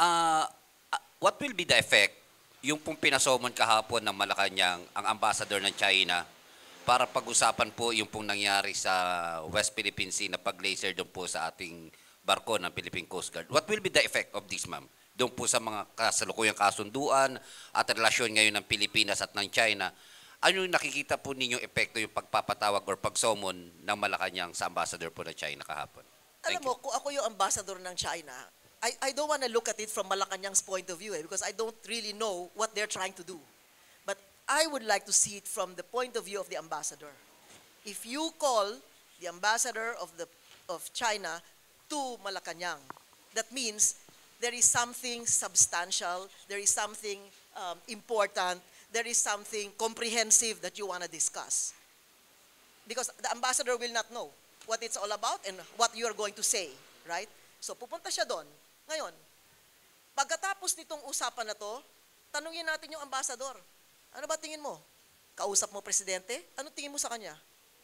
What will be the effect yung pong pinasomon kahapon ng Malacanang ang ambassador ng China para pag-usapan po yung pong nangyari sa West Philippine Sea na pag-laser doon po sa ating barko ng Philippine Coast Guard. What will be the effect of this, ma'am? Doon po sa mga kasalukuyang kasunduan at relasyon ngayon ng Pilipinas at ng China, ano yung nakikita po ninyong epekto yung pagpapatawag or pag-summon ng Malacanang sa ambassador po ng China kahapon? Alam mo, kung ako yung ambassador ng China, I don't want to look at it from Malacanang's point of view because I don't really know what they're trying to do. But I would like to see it from the point of view of the ambassador. If you call the ambassador of China to Malacanang, that means there is something substantial, there is something important, there is something comprehensive that you want to discuss. Because the ambassador will not know what it's all about and what you are going to say, right? So pupunta siya doon. Ngayon, pagkatapos nitong usapan na to, tanungin natin yung ambassador. Ano ba tingin mo? Kausap mo presidente? Ano tingin mo sa kanya?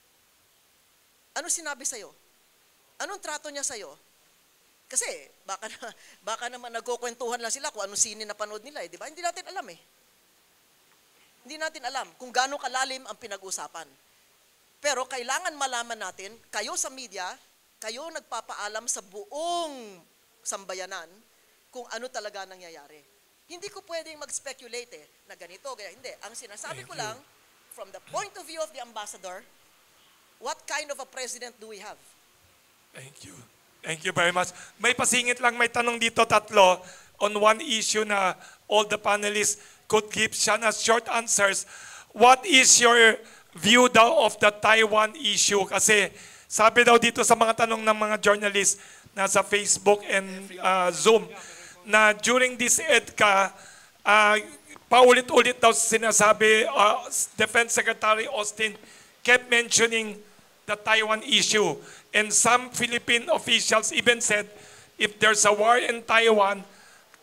Ano sinabi sa'yo? Anong trato niya sa'yo? Kasi baka naman nagkukwentuhan lang sila kung anong sine na panood nila, di ba? Hindi natin alam eh. Hindi natin alam kung gaano kalalim ang pinag-usapan. Pero kailangan malaman natin, kayo sa media, kayo nagpapaalam sa buong sambayanan kung ano talaga nangyayari. Hindi ko pwedeng mag-speculate na ganito, ganyan. Hindi. Ang sinasabi ko lang, from the point of view of the ambassador, what kind of a president do we have? Thank you. Thank you very much. May pasingit lang, may tanong dito tatlo on one issue na all the panelists could give sana short answers. What is your view daw of the Taiwan issue? Kasi sabi daw dito sa mga tanong ng mga journalists nasa Facebook and Zoom na during this EDCA, paulit-ulit daw sinasabi, Defense Secretary Austin kept mentioning the Taiwan issue. And some Philippine officials even said, if there's a war in Taiwan,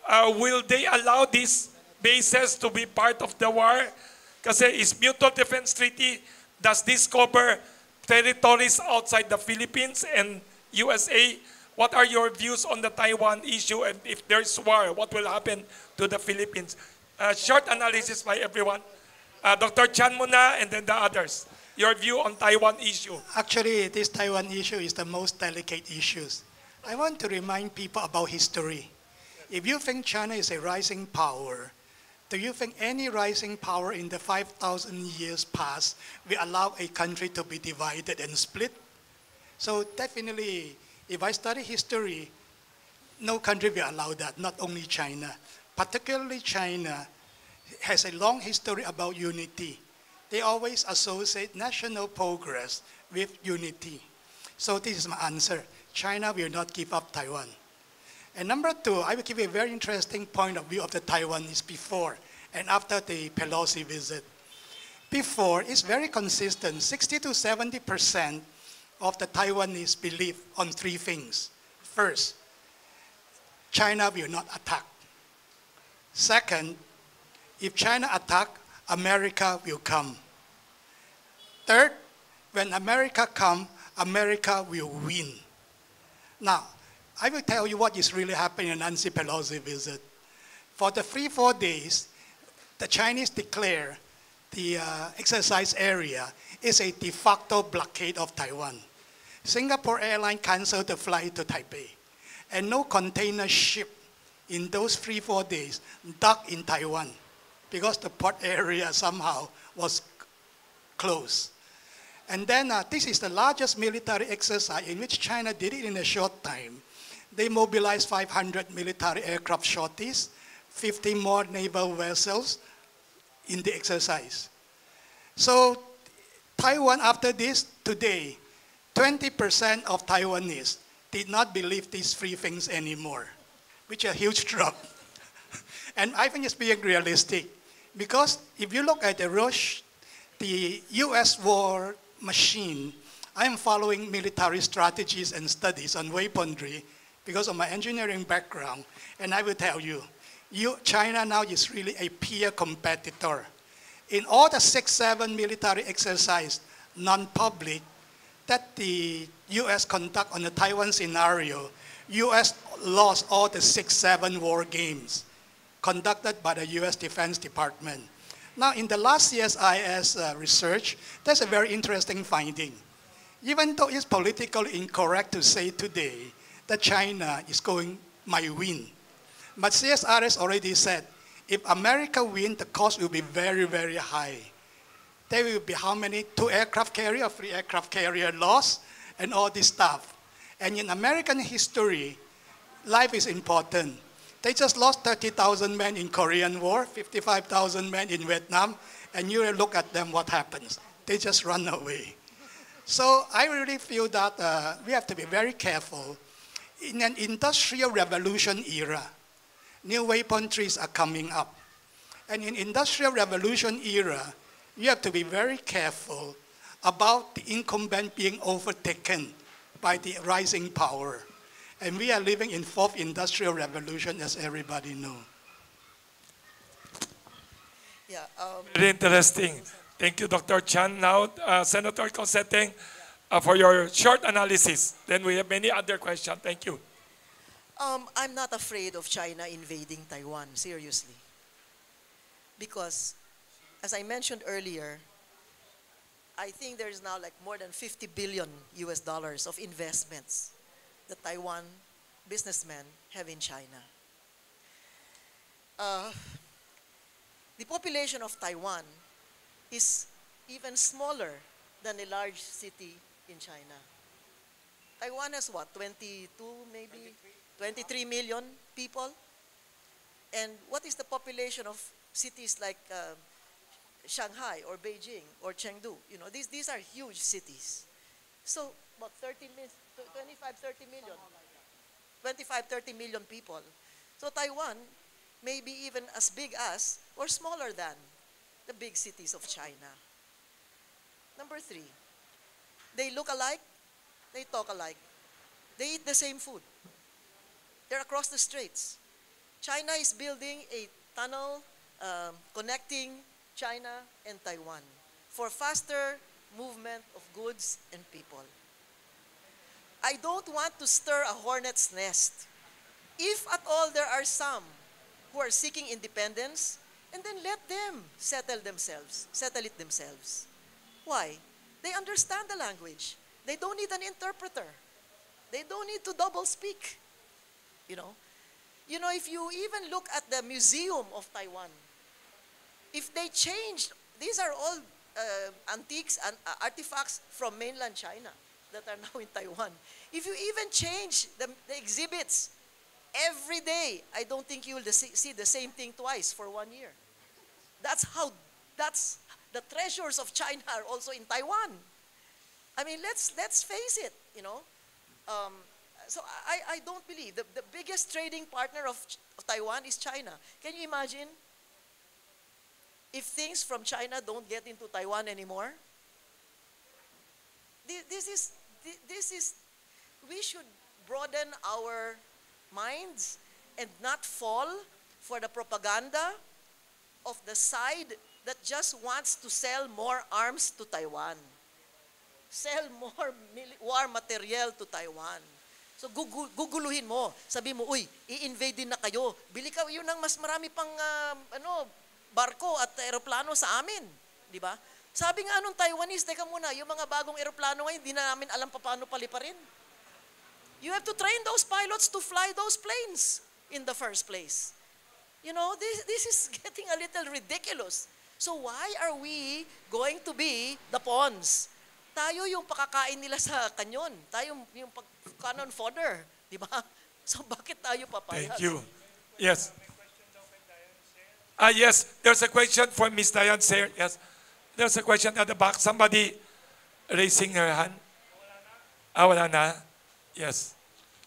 will they allow these bases to be part of the war? Kasi is Mutual Defense Treaty, does this cover territories outside the Philippines and USA? What are your views on the Taiwan issue, and if there's war, what will happen to the Philippines? Short analysis by everyone. Dr. Chan muna and then the others. Your view on Taiwan issue. Actually, this Taiwan issue is the most delicate issue. I want to remind people about history. If you think China is a rising power, do you think any rising power in the 5,000 years past will allow a country to be divided and split? So definitely, if I study history, no country will allow that, not only China. Particularly China has a long history about unity. They always associate national progress with unity. So this is my answer. China will not give up Taiwan. And number two, I will give you a very interesting point of view of the Taiwanese before and after the Pelosi visit. Before, it's very consistent. 60 to 70% of the Taiwanese believe on three things. First, China will not attack. Second, if China attack, America will come. Third, when America come, America will win. Now, I will tell you what is really happening in Nancy Pelosi visit. For the 3-4 days, the Chinese declare the exercise area is a de facto blockade of Taiwan. Singapore Airlines canceled the flight to Taipei, and no container ship in those 3-4 days docked in Taiwan because the port area somehow was closed. And then this is the largest military exercise in which China did it in a short time. They mobilized 500 military aircraft sorties, 50 more naval vessels in the exercise. So Taiwan, after this, today, 20% of Taiwanese did not believe these three things anymore, which is a huge drop. And I think it's being realistic, because if you look at the US war machine, I am following military strategies and studies on weaponry because of my engineering background, and I will tell you, China now is really a peer competitor. In all the 6-7 military exercise, non-public, that the US conduct on the Taiwan scenario, US lost all the 6-7 war games conducted by the US Defense Department. Now, in the last CSIS research, there's a very interesting finding. Even though it's politically incorrect to say today that China might win, but CSIS already said, if America wins, the cost will be very, very high. There will be how many? 2 aircraft carrier, 3 aircraft carrier lost, and all this stuff. And in American history, life is important. They just lost 30,000 men in Korean War, 55,000 men in Vietnam, and you look at them, what happens? They just run away. So I really feel that we have to be very careful. In an industrial revolution era, new weaponries are coming up. And in industrial revolution era, you have to be very careful about the incumbent being overtaken by the rising power. And we are living in 4th industrial revolution, as everybody knows. Yeah, Very interesting. Thank you, Dr. Chan. Now, Senator Coseteng, for your short analysis. Then we have many other questions. Thank you. I'm not afraid of China invading Taiwan, seriously. Because, as I mentioned earlier, I think there's now like more than 50 billion US dollars of investments that Taiwan businessmen have in China. The population of Taiwan is even smaller than a large city in China. Taiwan has what, 22 maybe? 23 million people? And what is the population of cities like Shanghai or Beijing or Chengdu? You know, these are huge cities. So about 25, 30 million. 25, 30 million people. So Taiwan may be even as big as or smaller than the big cities of China. Number 3, they look alike, they talk alike. They eat the same food. They're across the straits. China is building a tunnel connecting China and Taiwan for faster movement of goods and people. I don't want to stir a hornet's nest. If at all there are some who are seeking independence, and then let them settle it themselves. Why? They understand the language. They don't need an interpreter. They don't need to double speak. You know, if you even look at the Museum of Taiwan, if they changed, these are all antiques and artifacts from mainland China that are now in Taiwan. If you even change the exhibits every day, I don't think you will see the same thing twice for 1 year. That's the treasures of China are also in Taiwan. I mean, let's face it, you know. So I don't believe the biggest trading partner of Taiwan is China. Can you imagine if things from China don't get into Taiwan anymore? This is we should broaden our minds and not fall for the propaganda of the side that just wants to sell more arms to Taiwan. Sell more war material to Taiwan. So guguluhin mo. Sabi mo, uy, i-invade din na kayo. Bili ka yun ng mas marami pang barko at eroplano sa amin. Di ba? Sabi nga nung Taiwanese, teka muna, yung mga bagong eroplano ngayon, hindi na namin alam paano paliparin. You have to train those pilots to fly those planes in the first place. You know, this is getting a little ridiculous. So why are we going to be the pawns? Tayo yung pakakain nila sa kanyon. Tayo yung cannon fodder. Di ba? So bakit tayo papayag? Thank you. Yes. Yes, there's a question for Ms. Diane Sare. Yes. There's a question at the back. Somebody raising her hand. Wala na. Yes.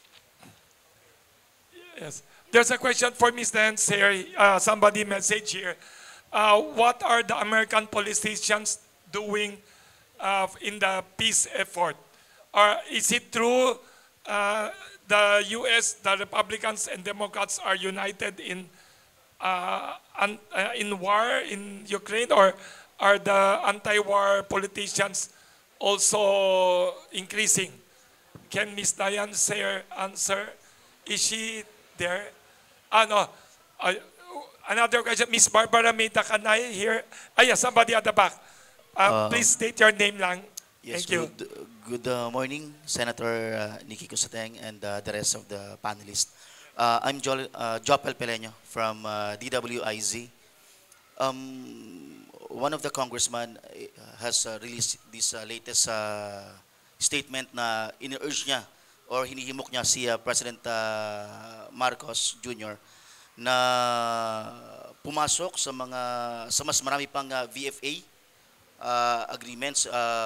Yes. There's a question for Ms. Diane Sare. Somebody message here. What are the American politicians doing in the peace effort? Or is it true the U.S., the Republicans and Democrats are united in war in Ukraine, or are the anti-war politicians also increasing? Can Ms. Diane Sare answer? Is she there? No. Another question, Ms. Barbara Meta Kanay here. Yes, somebody at the back. Please state your name lang. Yes, Thank you. Good morning, Senator Nikki Coseteng and the rest of the panelists. I'm Jopel Peleño from DWIZ. One of the congressmen has released this latest statement na in-urge niya or hinihimok niya si President Marcos Jr. na pumasok sa mas marami pang VFA agreements,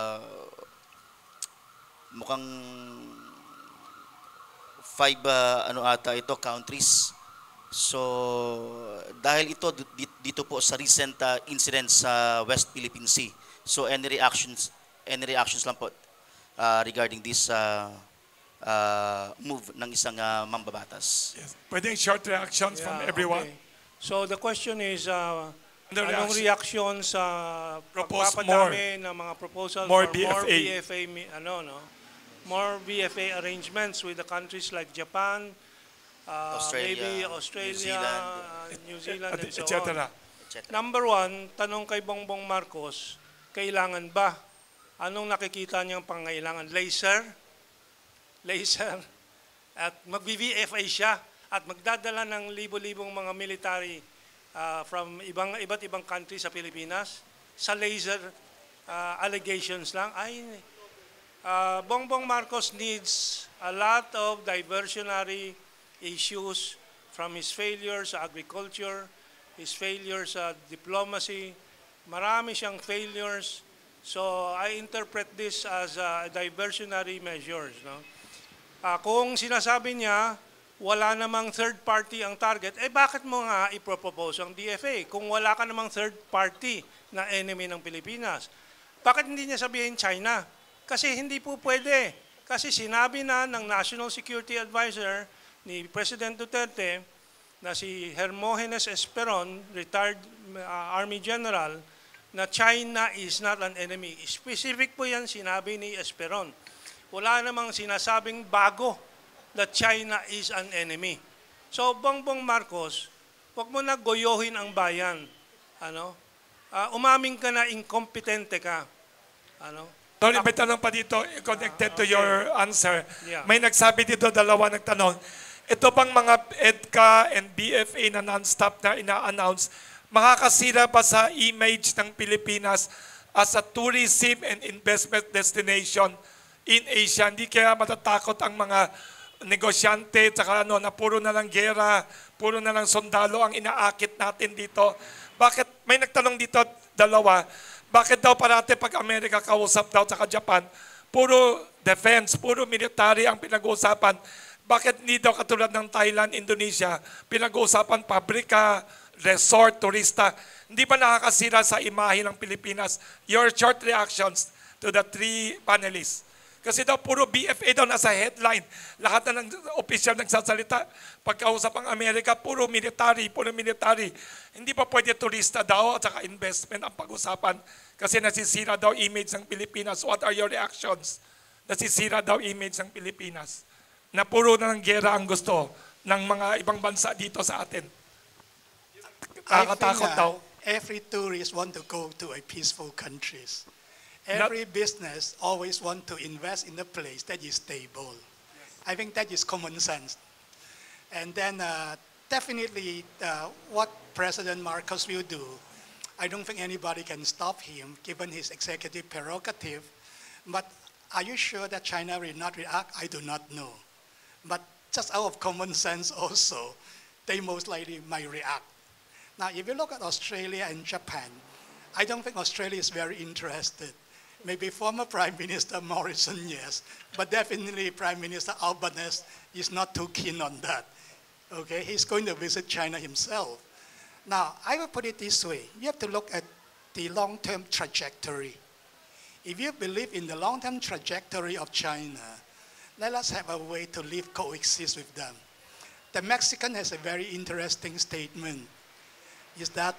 mukhang 5 countries. So dahil ito dito po sa recent incidents sa West Philippine Sea. So any reactions lang po regarding this move ng isang mambabatas. Yes. Pwedeng short reactions from everyone. Okay. So the question is, Ano anong reaction sa Propose pagpapadami ng mga proposals more for more BFA. more BFA arrangements with the countries like Japan, maybe Australia, New Zealand, and so on. Number one, tanong kay Bongbong Marcos, kailangan ba? Anong nakikita niyang pangailangan? Laser? At mag-BFA siya at magdadala ng libo-libong mga military from iba't ibang countries sa Pilipinas sa laser allegations lang. Bongbong Marcos needs a lot of diversionary issues from his failure sa agriculture, his failure sa diplomacy. Marami siyang failures. So I interpret this as diversionary measures. No? Kung sinasabi niya, wala namang third party ang target, bakit mo nga ipropose ang DFA kung wala ka namang third party na enemy ng Pilipinas? Bakit hindi niya sabihin China? Kasi hindi po pwede. Kasi sinabi na ng National Security Advisor ni President Duterte na si Hermogenes Esperon, retired Army General, na China is not an enemy. Specific po yan sinabi ni Esperon. Wala namang sinasabing bago that China is an enemy. So, Bongbong Marcos, huwag mo na goyohin ang bayan. Ano? Umaming ka na inkompetente ka. Ano? Tony, may tanong pa dito, connected to your answer. Yeah. May nagsabi dito, dalawa nagtanong, ito bang mga EDCA and BFA na non-stop na ina-announce, makakasira ba sa image ng Pilipinas as a tourism and investment destination in Asia? Hindi kaya matatakot ang mga negosyante, tsaka ano, na puro na lang gera, puro na lang sundalo ang inaakit natin dito. Bakit, may nagtanong dito, dalawa, bakit daw parati pag Amerika kausap daw tsaka Japan, puro defense, puro military ang pinag-uusapan? Bakit hindi daw katulad ng Thailand, Indonesia, pinag-uusapan pabrika, resort, turista? Hindi ba nakakasira sa imahe ng Pilipinas? Your short reactions to the three panelists. Kasi daw puro BFA daw nasa headline. Lahat na ng opisyal nagsasalita. Pagkausap ang Amerika, puro military, puro military. Hindi pa pwede turista daw at saka investment ang pag-usapan kasi nasisira daw image ng Pilipinas. What are your reactions? Nasisira daw image ng Pilipinas na puro na ng gera ang gusto ng mga ibang bansa dito sa atin. Nakakatakot daw. Every tourist want to go to a peaceful countries. Every business always want to invest in a place that is stable. I think that is common sense. And then definitely what President Marcos will do, I don't think anybody can stop him given his executive prerogative. But are you sure that China will not react? I do not know. But just out of common sense also, they most likely might react. Now, if you look at Australia and Japan, I don't think Australia is very interested. Maybe former Prime Minister Morrison, yes, but definitely Prime Minister Albanese is not too keen on that. Okay, he's going to visit China himself. Now, I will put it this way. You have to look at the long-term trajectory. If you believe in the long-term trajectory of China, let us have a way to live, coexist with them. The Mexican has a very interesting statement. Is that,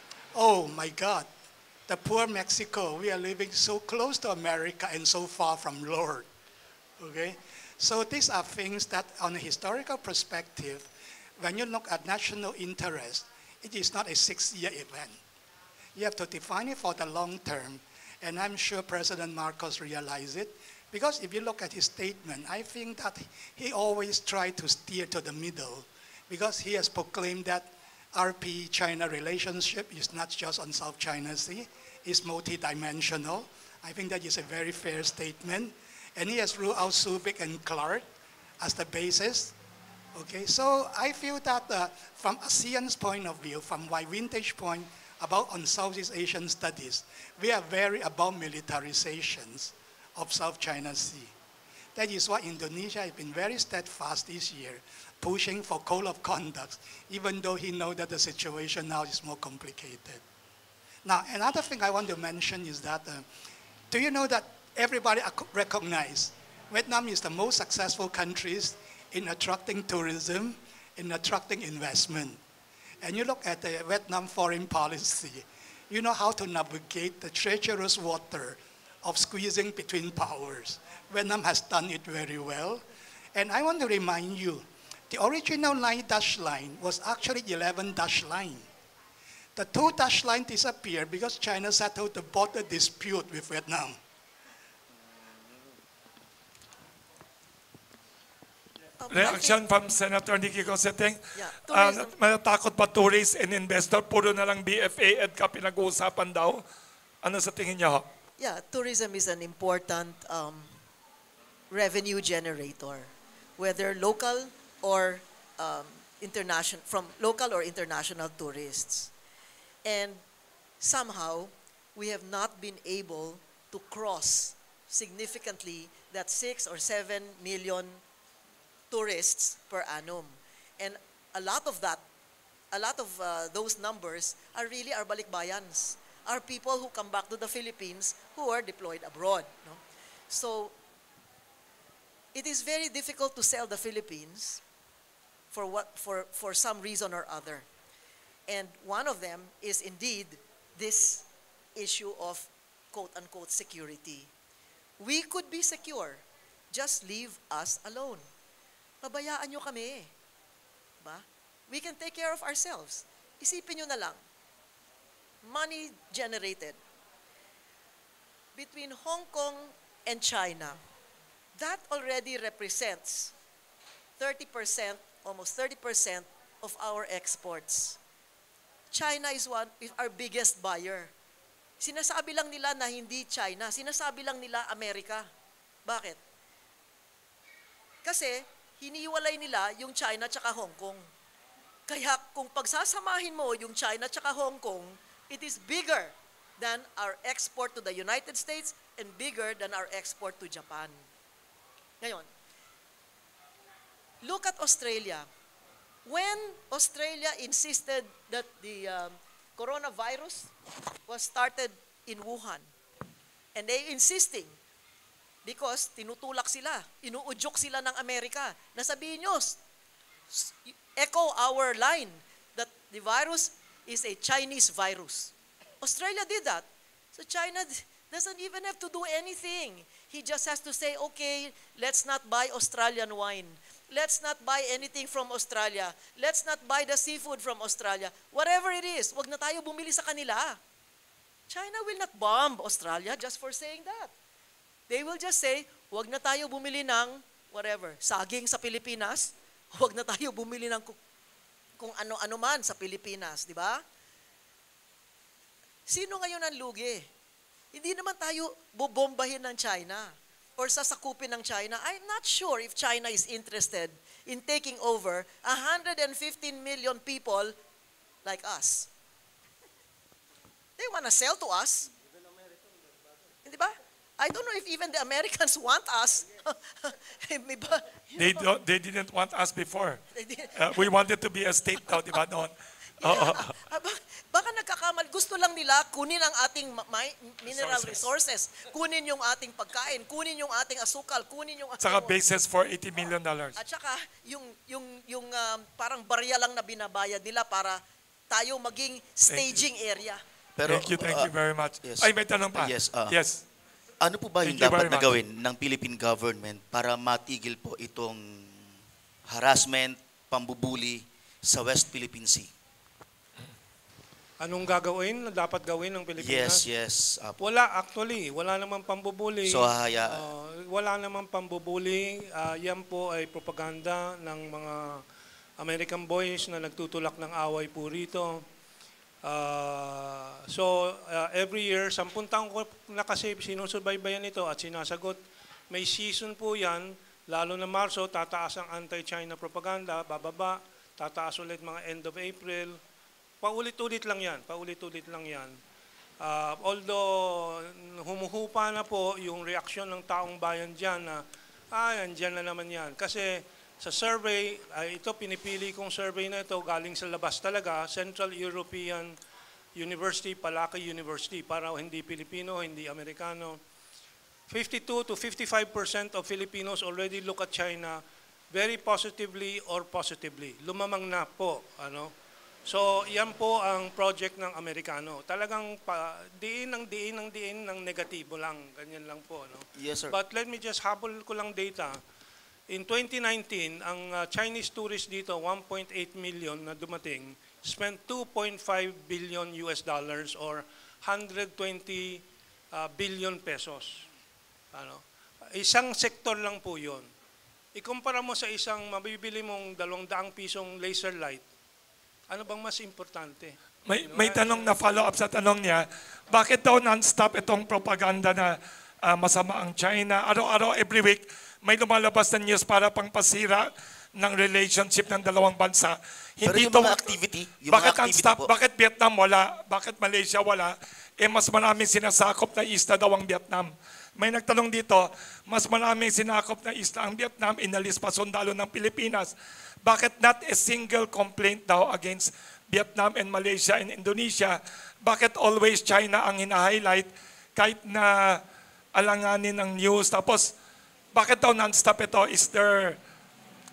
oh my God, the poor Mexico, we are living so close to America and so far from Lord. Okay? So these are things that on a historical perspective, when you look at national interest, it is not a 6-year event. You have to define it for the long term, and I'm sure President Marcos realized it, because if you look at his statement, I think that he always tried to steer to the middle, because he has proclaimed that RP-China relationship is not just on South China Sea, it's multidimensional. I think that is a very fair statement. And he has ruled out Subic and Clark as the basis. Okay, so I feel that from ASEAN's point of view, from my vintage point about on Southeast Asian studies, we are very about militarizations of South China Sea. That is why Indonesia has been very steadfast this year, pushing for code of conduct, even though he knows that the situation now is more complicated. Now, another thing I want to mention is that, do you know that everybody recognizes Vietnam is the most successful country in attracting tourism, in attracting investment. And you look at the Vietnam foreign policy, you know how to navigate the treacherous water of squeezing between powers. Vietnam has done it very well. And I want to remind you, the original 9 dash line was actually 11 dash line. The 2 dash line disappeared because China settled the border dispute with Vietnam. Reaction from Senator Nikki Coseteng. Yeah, Matatakot pa tourist and investor, puro na lang BFA, EDCA pinag-uusapan daw. Ano sa tingin niyo? Yeah, tourism is an important revenue generator, whether local or international, from local or international tourists. And somehow, we have not been able to cross significantly that 6 or 7 million tourists per annum. And a lot of that, those numbers are really our balikbayans, are people who come back to the Philippines who are deployed abroad. No? So, it is very difficult to sell the Philippines for some reason or other. And one of them is indeed this issue of quote-unquote security. We could be secure. Just leave us alone. Pabayaan nyo kami. Ba? We can take care of ourselves. Isipin nyo na lang. Money generated between Hong Kong and China, that already represents 30%, almost 30% of our exports. China is our biggest buyer. Sinasabi lang nila na hindi China, sinasabi lang nila Amerika. Bakit? Kasi hiniwalay nila yung China tsaka Hong Kong. Kaya kung pagsasamahin mo yung China tsaka Hong Kong, it is bigger than our export to the United States and bigger than our export to Japan. Ngayon, look at Australia. When Australia insisted that the coronavirus was started in Wuhan, and they insisting because tinutulak sila, inuudyok sila ng Amerika, na sabihin nyo, echo our line that the virus is a Chinese virus. Australia did that. So China doesn't even have to do anything. He just has to say, okay, let's not buy Australian wine. Let's not buy anything from Australia. Let's not buy the seafood from Australia. Whatever it is, wag na tayo bumili sa kanila. China will not bomb Australia just for saying that. They will just say, wag na tayo bumili ng whatever, saging sa Pilipinas, wag na tayo bumili ng kung ano-ano man sa Pilipinas, di ba? Sino ngayon ang lugi? Hindi naman tayo bobombahin ng China or sasakupin ng China. I'm not sure if China is interested in taking over 115 million people like us. They want to sell to us. Hindi ba? I don't know if even the Americans want us. They didn't want us before. We wanted to be a state daw, di ba noon? Baka nagkakamal. Gusto lang nila kunin ang ating mineral resources. Kunin yung ating pagkain. Kunin yung ating asukal. Kunin yung Saka bases for $80 million. At saka yung parang barya lang na binabayad nila para tayo maging staging area. Pero, thank you very much. Yes. Ay, may tanong pa. Yes. Yes. Ano po ba yung Thank you dapat very na much. gawin ng Philippine government para matigil po itong harassment, pambubuli sa West Philippine Sea? Anong gagawin na dapat gawin ng Pilipinas? Yes. Wala, actually. Wala namang pambubuli. So, hahayaan. Wala namang pambubuli. Yan po ay propaganda ng mga American boys na nagtutulak ng away po rito. Every year, 10 taon ko na kasi sinusubaybayan ito at sinasagot. May season po yan, lalo na Marso, tataas ang anti-China propaganda, bababa, tataas ulit mga end of April. Paulit-ulit lang yan, although humuhupa na po yung reaksyon ng taong bayan dyan na, andyan na naman yan. Kasi sa survey, ito pinipili kong survey na ito galing sa labas talaga, Central European University, Palaki University, para hindi Pilipino, hindi Amerikano. 52 to 55% of Filipinos already look at China very positively or positively. Lumamang na po, So, yan po ang project ng Amerikano. Talagang diin ng negatibo lang. Ganyan lang po. Yes, sir. But let me just habol ko lang data. In 2019, ang Chinese tourists dito, 1.8 million na dumating, spent 2.5 billion US dollars or 120 billion pesos. Isang sektor lang po yun. Ikumpara mo sa isang mabibili mong 200 pisong laser light, ano bang mas importante? May tanong na follow-up sa tanong niya. Bakit daw non-stop itong propaganda na masama ang China? Araw-araw, every week, may lumalabas na news para pang pasira ng relationship ng dalawang bansa. Pero yung mga activity, bakit non-stop? Bakit Vietnam wala? Bakit Malaysia wala? Mas maraming sinasakop na isla daw ang Vietnam. May nagtanong dito, mas maraming sinakop na isla ang Vietnam, inalis pa sundalo ng Pilipinas. Bakit not a single complaint daw against Vietnam and Malaysia and Indonesia? Bakit always China ang hina-highlight kahit na alanganin ng news? Tapos, bakit daw non-stop ito? Is there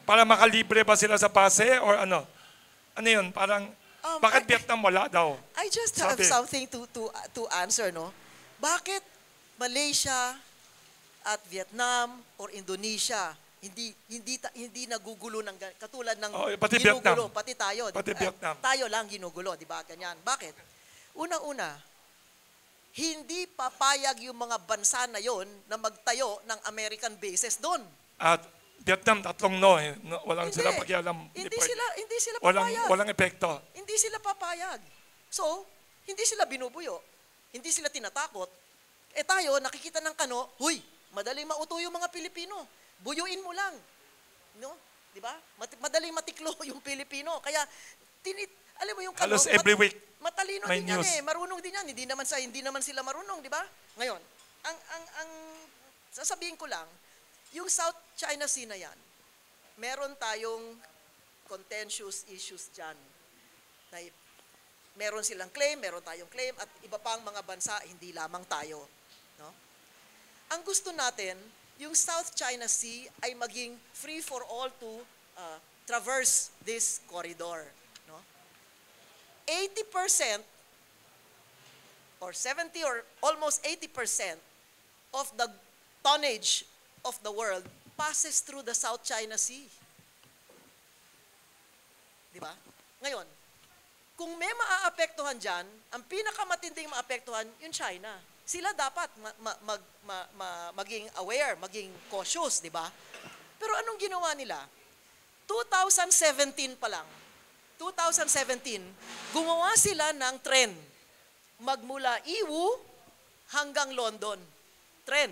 Para makalibre ba sila sa pase or ano? Ano yun? Parang, bakit Vietnam wala daw? I just have Sabi. something to answer, no? Bakit Malaysia at Vietnam or Indonesia hindi nagugulo ng katulad ng pati ginugulo Vietnam. pati tayo, Pati Vietnam. tayo lang ginugulo, di ba? Ganyan. Bakit? Una-una, hindi papayag yung mga bansa na yon na magtayo ng American bases doon. At Vietnam, tatlong no eh. Walang Hindi. sila pakialam. Hindi sila papayag. Walang epekto. Hindi sila papayag. So, hindi sila binubuyo. Hindi sila tinatakot. Eh tayo, nakikita ng kano, huy, madaling mauto yung mga Pilipino. Buyuin mo lang. No? Di ba? Madaling matiklo yung Pilipino. Kaya, alam mo yung kano, Halos every week. matalino may din yan news. eh. Marunong din yan. Hindi naman sila marunong, di ba? Ngayon, ang sasabihin ko lang, yung South China Sea na yan, meron tayong contentious issues dyan. Na meron silang claim, meron tayong claim, at iba pang mga bansa, hindi lamang tayo. No? Ang gusto natin, yung South China Sea ay maging free for all to traverse this corridor. No? 80% or 70 or almost 80% of the tonnage of the world passes through the South China Sea. Di ba? Ngayon, kung may maaapektuhan dyan, ang pinakamatinding maapektuhan, yung China. Sila dapat maging aware, maging cautious, di ba? Pero anong ginawa nila? 2017 pa lang, 2017, gumawa sila ng tren magmula Iwu hanggang London. Tren.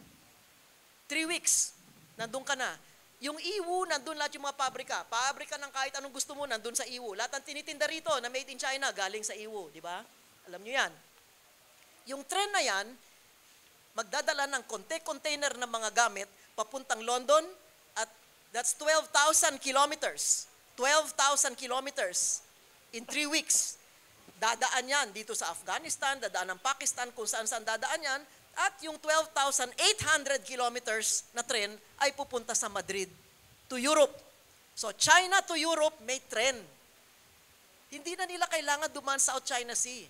3 weeks, nandun ka na. Yung Iwu, nandun lahat yung mga pabrika. Pabrika ng kahit anong gusto mo, nandun sa Iwu. Lahat ng tinitinda rito na made in China, galing sa Iwu, di ba? Alam nyo yan. Yung tren na yan, magdadala ng container ng mga gamit papuntang London at that's 12,000 kilometers. 12,000 kilometers in 3 weeks. Dadaan yan dito sa Afghanistan, dadaan ng Pakistan, kung saan-saan dadaan yan. At yung 12,800 kilometers na tren ay pupunta sa Madrid to Europe. So China to Europe may tren. Hindi na nila kailangan dumaan sa South China Sea.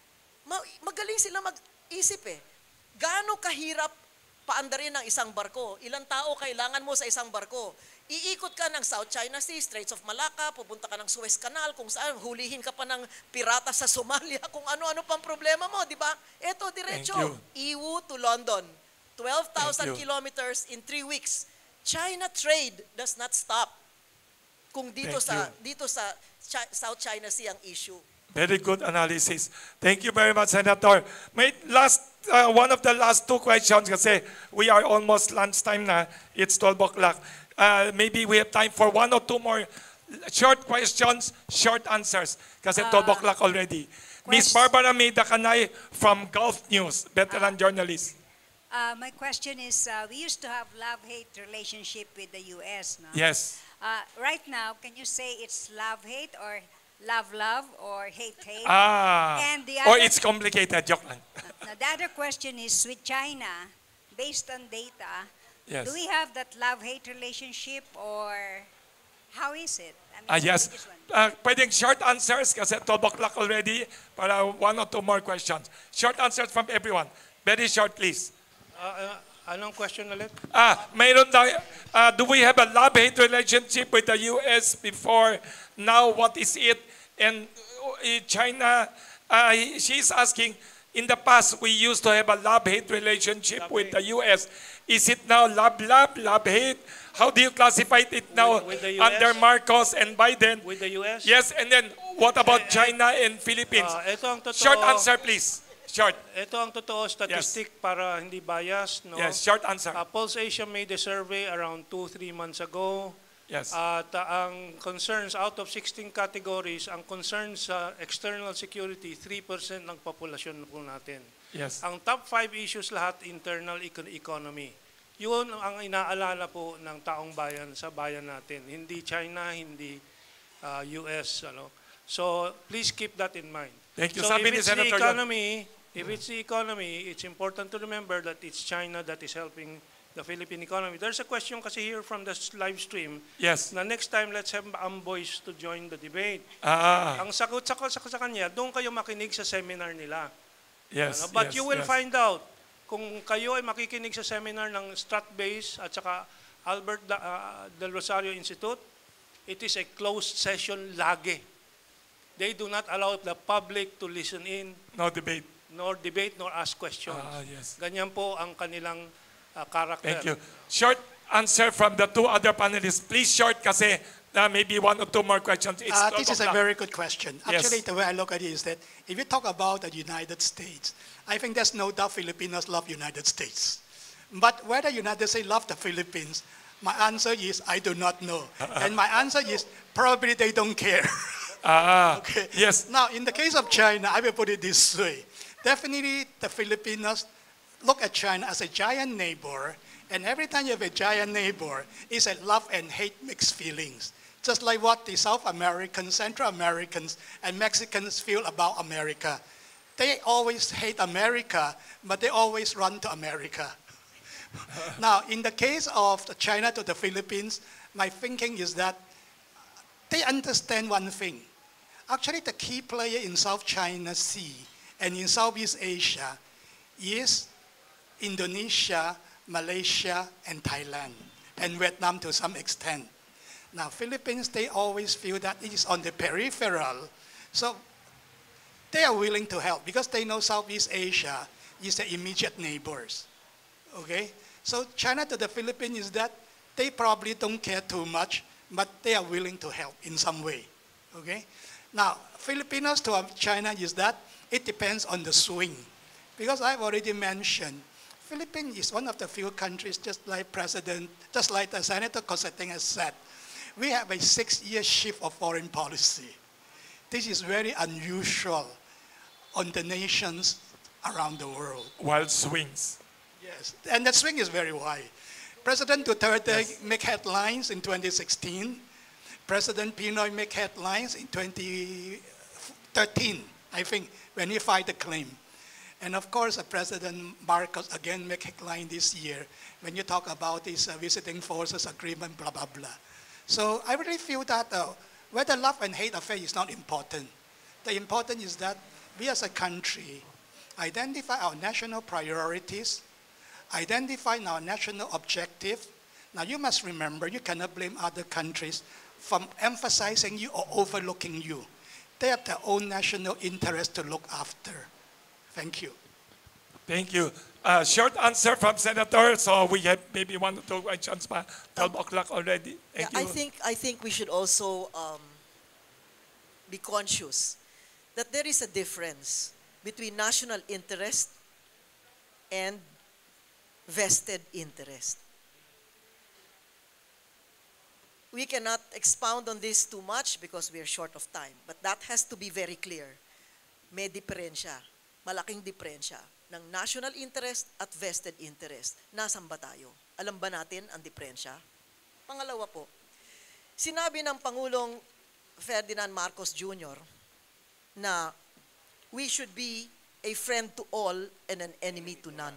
Magaling sila mag-isip eh. Gaano kahirap paandarin ng isang barko? Ilang tao kailangan mo sa isang barko? Iikot ka ng South China Sea, Straits of Malacca, pupunta ka ng Suez Canal, kung saan hulihin ka pa ng pirata sa Somalia, kung ano-ano pang problema mo, di ba? Eto, diretso. Iwu to London. 12,000 kilometers in 3 weeks. China trade does not stop kung dito sa South China Sea ang issue. Very good analysis. Thank you very much, Senator. May one of the last 2 questions kasi we are almost lunchtime na. It's 12 o'clock. Maybe we have time for 1 or 2 more short questions, short answers. Kasi 12 o'clock already. Miss Barbara Maydakanay from Gulf News, veteran journalist. My question is, we used to have love-hate relationship with the U.S., no? Yes. Right now, can you say it's love-hate or love-love or hate-hate? And the Or other, it's complicated. Joke lang. now, the other question is, with China, based on data, Yes. do we have that love-hate relationship or how is it? I mean, Yes. which one? Pwedeng short answers kasi 12 o'clock already para 1 or 2 more questions. Short answers from everyone. Very short, please. Anong question ulit? Mayroon daw, do we have a love-hate relationship with the U.S. before? Now, what is it? And China, she's asking, in the past, we used to have a love-hate relationship with the U.S. Is it now love-love, love-hate? How do you classify it now With the US? under Marcos and Biden? With the US? Yes, and then what about China and Philippines? Ito ang totoo. Short answer, please. Short. Ito ang totoo statistic para hindi bias. No? Yes, short answer. Pulse Asia made a survey around 2-3 months ago. Yes. At ang concerns out of 16 categories, ang concerns sa external security, 3% ng populasyon po natin. Yes. Ang top 5 issues lahat, internal economy. Yun ang inaalala po ng taong bayan sa bayan natin. Hindi China, hindi US. Ano? So please keep that in mind. Thank you. So Sabi ni Senator if it's the economy, it's important to remember that it's China that is helping the Philippine economy. There's a question kasi here from the live stream. Yes. Na next time, let's have boys to join the debate. Ang sagot sa kanya, doon kayo makinig sa seminar nila. Yes, But yes, you will yes. find out, kung kayo ay makikinig sa seminar ng Stratbase at saka Albert Del Rosario Institute, it is a closed session lagi. They do not allow the public to listen in. No debate. Nor debate, nor ask questions. Yes. Ganyan po ang kanilang character. Thank you. Short answer from the two other panelists. Please short kasi maybe one or two more questions. This is a very good question. Yes. Actually, the way I look at it is that if you talk about the United States, I think there's no doubt Filipinos love United States. But whether United States love the Philippines, my answer is I do not know. And my answer is probably they don't care. Okay. Yes. Now, in the case of China, I will put it this way. Definitely, the Filipinos look at China as a giant neighbor, and every time you have a giant neighbor, it's a love and hate mixed feelings. Just like what the South Americans, Central Americans, and Mexicans feel about America. They always hate America, but they always run to America. Now, in the case of China to the Philippines, my thinking is that they understand one thing. Actually, the key player in South China Sea and in Southeast Asia is Indonesia, Malaysia, and Thailand, and Vietnam to some extent. Now, Philippines, they always feel that it is on the peripheral, so they are willing to help because they know Southeast Asia is the immediate neighbors. Okay? So China to the Philippines is that they probably don't care too much, but they are willing to help in some way. Okay? Now, Filipinos to China is that it depends on the swing. Because I've already mentioned, Philippines is one of the few countries, just like the Senator Coseteng has said, we have a 6-year shift of foreign policy. This is very unusual on the nations around the world. Wild swings. Yes, and that swing is very wide. President Duterte make headlines in 2016. President Pinoy make headlines in 2013, I think, when he filed the claim. And of course, President Marcos again make headline this year when you talk about this visiting forces agreement, blah, blah, blah. So I really feel that whether love and hate affair is not important. The important is that we as a country identify our national priorities, identify our national objective. Now you must remember, you cannot blame other countries from emphasizing you or overlooking you. They have their own national interest to look after. Thank you. Thank you. Short answer from Senator. So we have maybe one or two questions pa. 12 o'clock already. Thank you. I think we should also be conscious that there is a difference between national interest and vested interest. We cannot expound on this too much because we are short of time, but that has to be very clear. May diferensya, malaking diferensya ng national interest at vested interest. Nasaan ba tayo? Alam ba natin ang diferensya? Pangalawa po, sinabi ng Pangulong Ferdinand Marcos Jr. na we should be a friend to all and an enemy to none.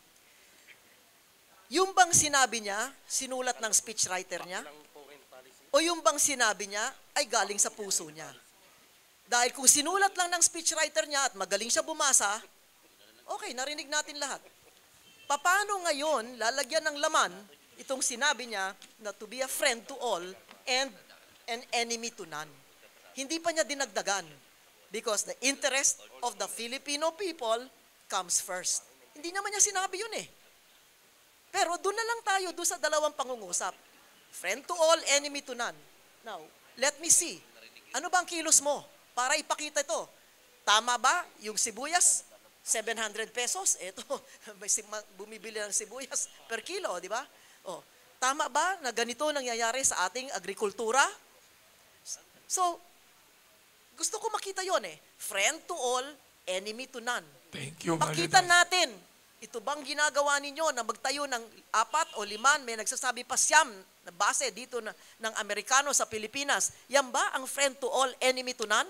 Yung bang sinabi niya, sinulat ng speechwriter niya? O yung bang sinabi niya ay galing sa puso niya? Dahil kung sinulat lang ng speechwriter niya at magaling siya bumasa, okay, narinig natin lahat. Paano ngayon lalagyan ng laman itong sinabi niya na to be a friend to all and an enemy to none? Hindi pa niya dinagdagan because the interest of the Filipino people comes first. Hindi naman niya sinabi yun eh. Pero doon na lang tayo, doon sa dalawang pangungusap. Friend to all, enemy to none. Now, let me see. Ano bang kilos mo para ipakita ito? Tama ba yung sibuyas? 700 pesos? Ito, bumibili ng sibuyas per kilo, di ba? Oh, tama ba na ganito nangyayari sa ating agrikultura? So, gusto ko makita yon eh. Friend to all, enemy to none. Thank you. Pakita natin, ito bang ginagawa ninyo na magtayo ng 4 o 5, may nagsasabi pa 9 na base dito ng Amerikano sa Pilipinas, yan ba ang friend to all, enemy to none?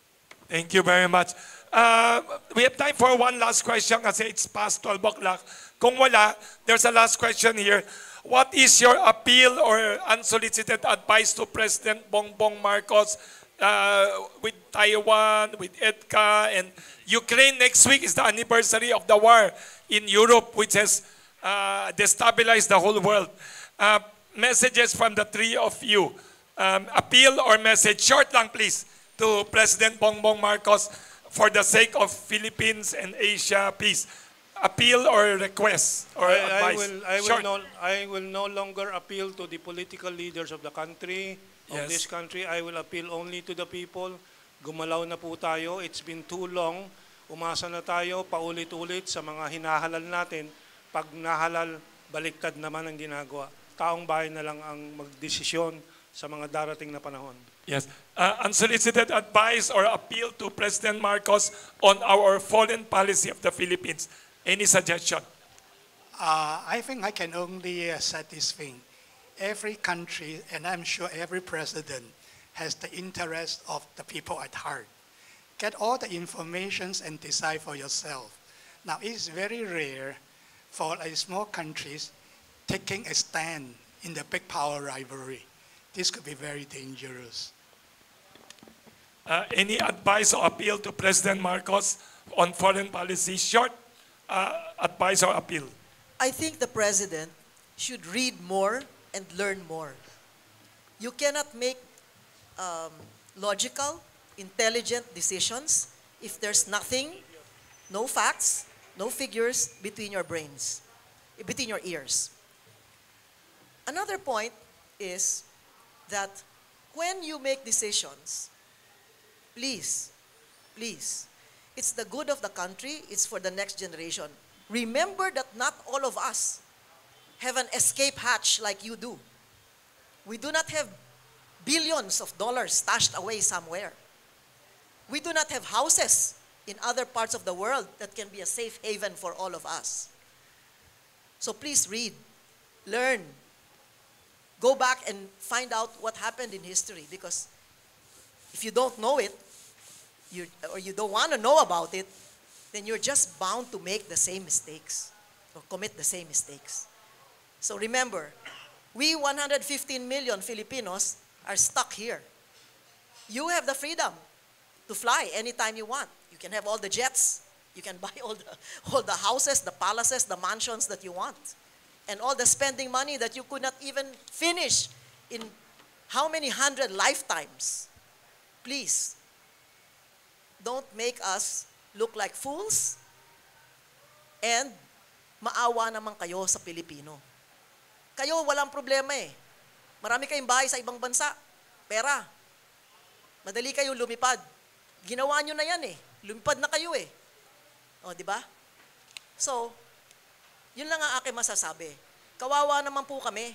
Thank you very much. We have time for one last question kasi it's past 12 o'clock. Kung wala, there's a last question here. What is your appeal or unsolicited advice to President Bongbong Marcos with Taiwan, with EDCA, and Ukraine? Next week is the anniversary of the war in Europe, which has destabilized the whole world. Messages from the three of you. Appeal or message, short lang please, to President Bongbong Marcos for the sake of Philippines and Asia, please. Appeal or request or advice? I will no longer appeal to the political leaders of the country, of this country. I will appeal only to the people. Gumalaw na po tayo. It's been too long. Umasa na tayo paulit-ulit sa mga hinahalal natin. Pag nahalal, baliktad naman ang ginagawa. Taong bayan na lang ang magdesisyon sa mga darating na panahon. Yes. Unsolicited advice or appeal to President Marcos on our foreign policy of the Philippines. Any suggestion? I think I can only say this thing. Every country, and I'm sure every president, has the interest of the people at heart. Get all the informations and decide for yourself. Now, it's very rare for a small countries taking a stand in the big power rivalry. This could be very dangerous. Any advice or appeal to President Marcos on foreign policy? Short advice or appeal? I think the president should read more and learn more. You cannot make logical, intelligent decisions if there's nothing, no facts, no figures between your brains, between your ears. Another point is that when you make decisions, please, it's the good of the country, it's for the next generation. Remember that not all of us have an escape hatch like you do. We do not have billions of dollars stashed away somewhere. We do not have houses in other parts of the world that can be a safe haven for all of us. So please read, learn, go back and find out what happened in history, because if you don't know it, or you don't want to know about it, then you're just bound to make the same mistakes or commit the same mistakes. So remember, we 115 million Filipinos are stuck here. You have the freedom to fly anytime you want. You can have all the jets. You can buy all the houses, the palaces, the mansions that you want. And all the spending money that you could not even finish in how many 100 lifetimes. Please, don't make us look like fools, and maawa naman kayo sa Pilipino. Kayo, walang problema eh. Marami kayong bahay sa ibang bansa. Pera. Madali kayo lumipad. Ginawa nyo na yan eh. Lumipad na kayo eh. O, di ba? So, yun lang ang aking masasabi. Kawawa naman po kami.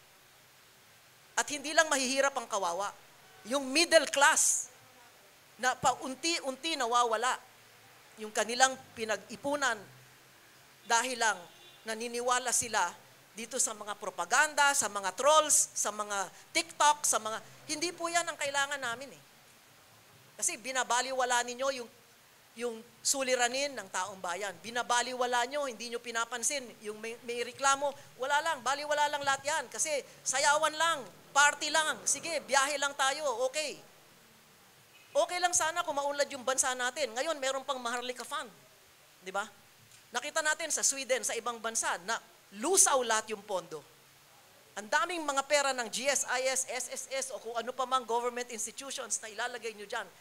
At hindi lang mahihirap ang kawawa. Yung middle class, na paunti-unti nawawala. Yung kanilang pinag-ipunan dahil lang naniniwala sila dito sa mga propaganda, sa mga trolls, sa mga TikTok, sa mga... Hindi po yan ang kailangan namin eh. Kasi binabaliwala ninyo yung suliranin ng taong bayan. Binabaliwala nyo, hindi nyo pinapansin. Yung may reklamo, wala lang, baliwala lang lahat yan. Kasi sayawan lang, party lang, sige, biyahe lang tayo, okay. Okay lang sana kung maunlad yung bansa natin. Ngayon, meron pang Maharlika Fund. Di ba? Nakita natin sa Sweden, sa ibang bansa, na lusaw lahat yung pondo. Ang daming mga pera ng GSIS, SSS, o kung ano pa mang government institutions na ilalagay nyo dyan.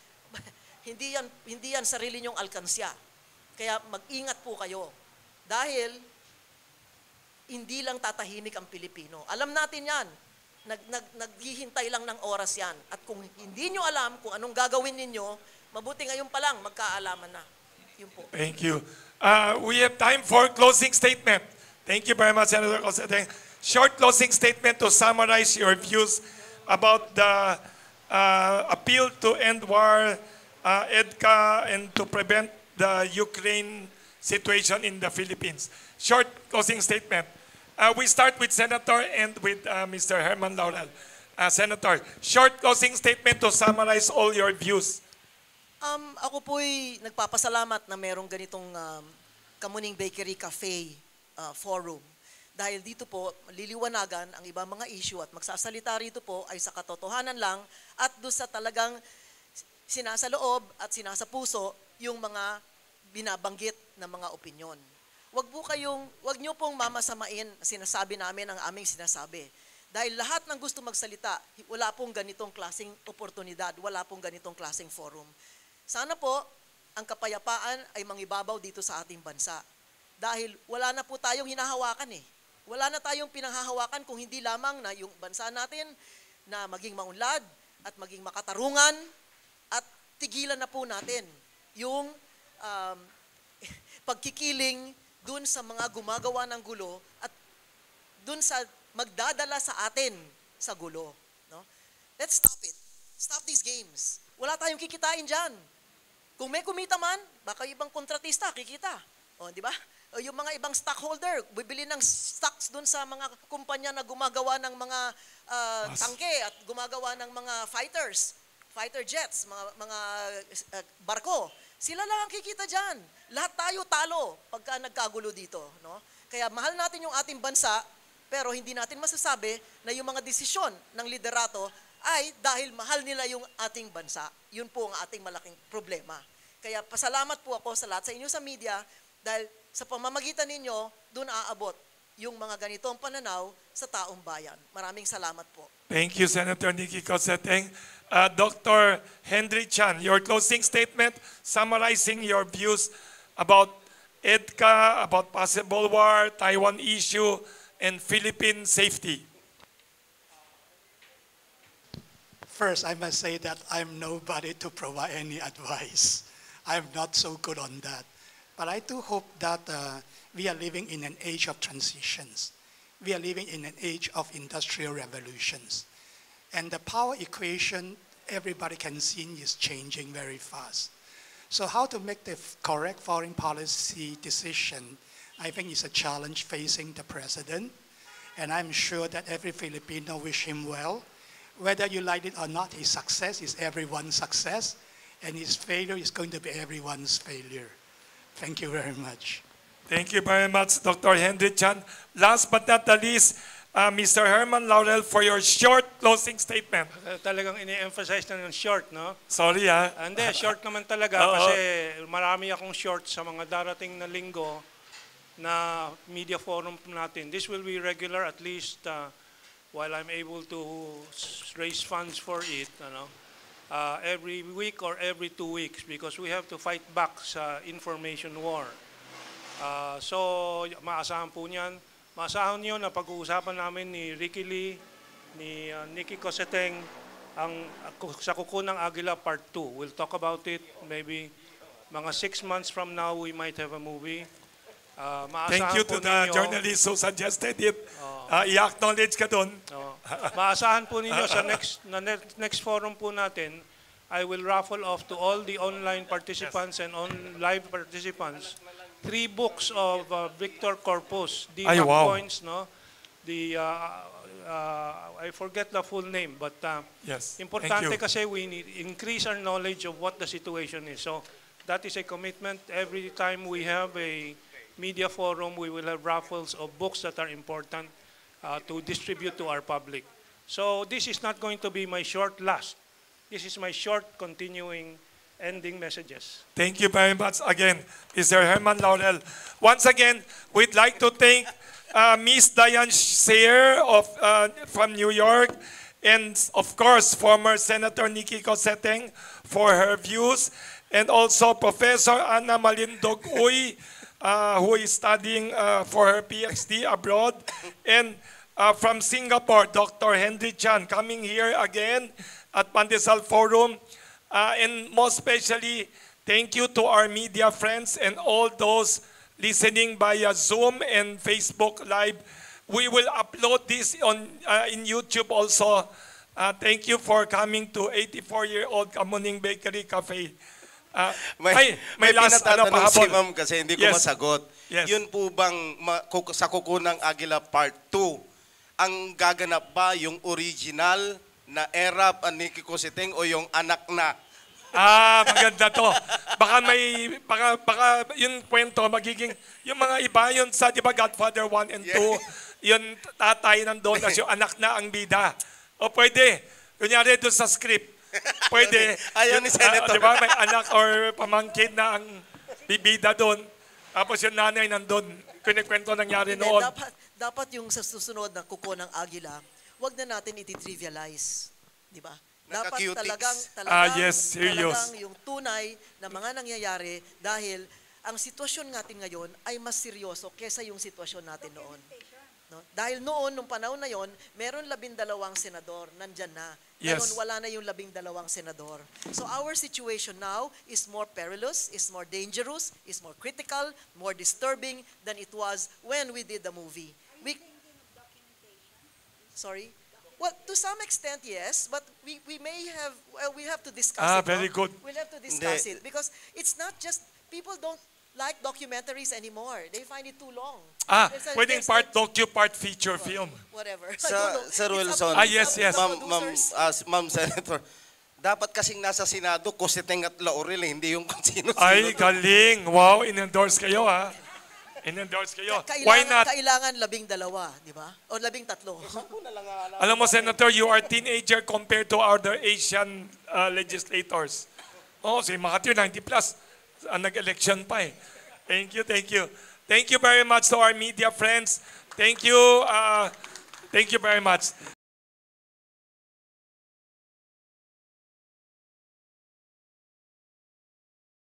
Hindi yan sarili nyong alkansya. Kaya mag-ingat po kayo. Dahil, hindi lang tatahimik ang Pilipino. Alam natin yan. Naghihintay lang ng oras yan. At kung hindi nyo alam kung anong gagawin ninyo, mabuti ngayon pa lang, magkaalaman na. Yun po. Thank you. We have time for closing statement. Thank you very much, Senator Coseteng. Short closing statement to summarize your views about the appeal to end war, EDCA, and to prevent the Ukraine situation in the Philippines. Short closing statement. We start with Senator and with Mr. Herman Laurel. Senator, short closing statement to summarize all your views. Ako po'y nagpapasalamat na merong ganitong Kamuning Bakery Cafe forum. Dahil dito po, liliwanagan ang ibang mga issue at magsasalita rito po ay sa katotohanan lang at doon sa talagang sinasaloob at sinasapuso yung mga binabanggit na mga opinyon. Wag niyo pong mamasamain sinasabi namin ang aming sinasabi. Dahil lahat ng gusto magsalita, wala pong ganitong klaseng oportunidad, wala pong ganitong klaseng forum. Sana po, ang kapayapaan ay mangibabaw dito sa ating bansa. Dahil wala na po tayong hinahawakan eh. Wala na tayong pinanghahawakan kung hindi lamang na yung bansa natin na maging maunlad at maging makatarungan at tigilan na po natin yung pagkikiling dun sa mga gumagawa ng gulo at dun sa magdadala sa atin sa gulo. No? Let's stop it. Stop these games. Wala tayong kikitain dyan. Kung may kumita man, baka ibang kontratista kikita. O, di ba? O yung mga ibang stockholder, bibili ng stocks dun sa mga kumpanya na gumagawa ng mga tangke at gumagawa ng mga fighter jets, mga barko. Sila lang ang kikita dyan. Lahat tayo talo pagka nagkagulo dito. No? Kaya mahal natin yung ating bansa, pero hindi natin masasabi na yung mga desisyon ng liderato ay dahil mahal nila yung ating bansa. Yun po ang ating malaking problema. Kaya pasalamat po ako sa lahat sa inyo sa media dahil sa pamamagitan ninyo, doon aabot yung mga ganitong pananaw sa taong bayan. Maraming salamat po. Thank you, Senator Nikki Coseteng. Dr. Henry Chan, your closing statement summarizing your views about EDCA, about possible war, Taiwan issue, and Philippine safety. First, I must say that I'm nobody to provide any advice. I'm not so good on that. But I do hope that we are living in an age of transitions. We are living in an age of industrial revolutions. And the power equation, everybody can see, is changing very fast. So how to make the correct foreign policy decision, I think is a challenge facing the president. And I'm sure that every Filipino wish him well. Whether you like it or not, his success is everyone's success. And his failure is going to be everyone's failure. Thank you very much. Thank you very much, Dr. Henry Chan. Last but not the least, Mr. Herman Laurel, for your short closing statement. Talagang ini-emphasize na ng short, no? Sorry, ha? Hindi, short naman talaga kasi marami akong short sa mga darating na linggo na media forum natin. This will be regular at least while I'm able to raise funds for it, every week or every 2 weeks because we have to fight back sa information war. So, maasahan po niyan. Maasahan niyo na pag-uusapan namin ni Ricky Lee, ni Nikki Coseteng, sa Kuko ng Agila Part 2. We'll talk about it maybe mga 6 months from now we might have a movie. Thank you to the journalist who suggested it. I-acknowledge ka dun. Maasahan po ninyo sa next forum po natin, I will raffle off to all the online participants and live participants 3 books of Victor Corpus, the points, no? I forget the full name, but importante kasi we need increase our knowledge of what the situation is. So that is a commitment. Every time we have a media forum, we will have raffles of books that are important to distribute to our public. So this is not going to be my short last. This is my short continuing ending messages. Thank you very much again, Mr. Herman Laurel. Once again, we'd like to thank Miss Diane Sare from New York, and of course, former Senator Nikki Coseteng for her views, and also Professor Anna Malindog-Uy, who is studying for her PhD abroad, and from Singapore, Dr. Henry Chan, coming here again at Pandesal Forum. And most especially, thank you to our media friends and all those listening via Zoom and Facebook Live. We will upload this in YouTube also. Thank you for coming to 84-year-old Kamuning Bakery Cafe. May last pinatanong si ma'am kasi hindi ko masagot. Yes. Yun po bang sa Kuko ng Agila Part 2, ang gaganap ba yung original na Erap and Nikki Coseteng o yung anak na? Maganda to. Baka yung kwento magiging, yung mga iba, yun sa, di ba, Godfather 1 and 2, yun tatay nandun, as yung anak na ang bida. O pwede, kunyari doon sa script, pwede, Ayaw ni Senator. di ba, may anak or pamangkin na ang bibida doon, tapos yung nanay nandun, kinikwento nangyari Hindi, noon. dapat yung sa susunod na kuko ng agila, wag na natin iti-trivialize. Di ba? Dapat Naka-cutics. Yes, serious. talagang yung tunay na mga nangyayari dahil ang sitwasyon natin ngayon ay mas seryoso kesa yung sitwasyon natin noon. No? Dahil noon, nung panahon na yon, meron 12 senador, nandyan na. Yes. Ngayon, wala na yung 12 senador. So our situation now is more perilous, is more dangerous, is more critical, more disturbing than it was when we did the movie. Sorry? Well, to some extent, yes, but we may have, we have to discuss it. Very good. We'll have to discuss it because it's not just, people don't like documentaries anymore. They find it too long. Pwedeng part docu, part feature film. Whatever. Sir Wilson. Yes. Ma'am Senator, dapat kasing nasa Senado, Coseteng at Laurel, hindi yung kung sino-sino. Ay, galing. Wow, in-endorse kayo, ha? In-endorse kayo. Why not? Kailangan 12, di ba? O 13. Alam mo, Senator, you are teenager compared to other Asian legislators. Si Makati, 90 plus. Nag-election pa eh. Thank you. Thank you very much to our media friends. Thank you very much.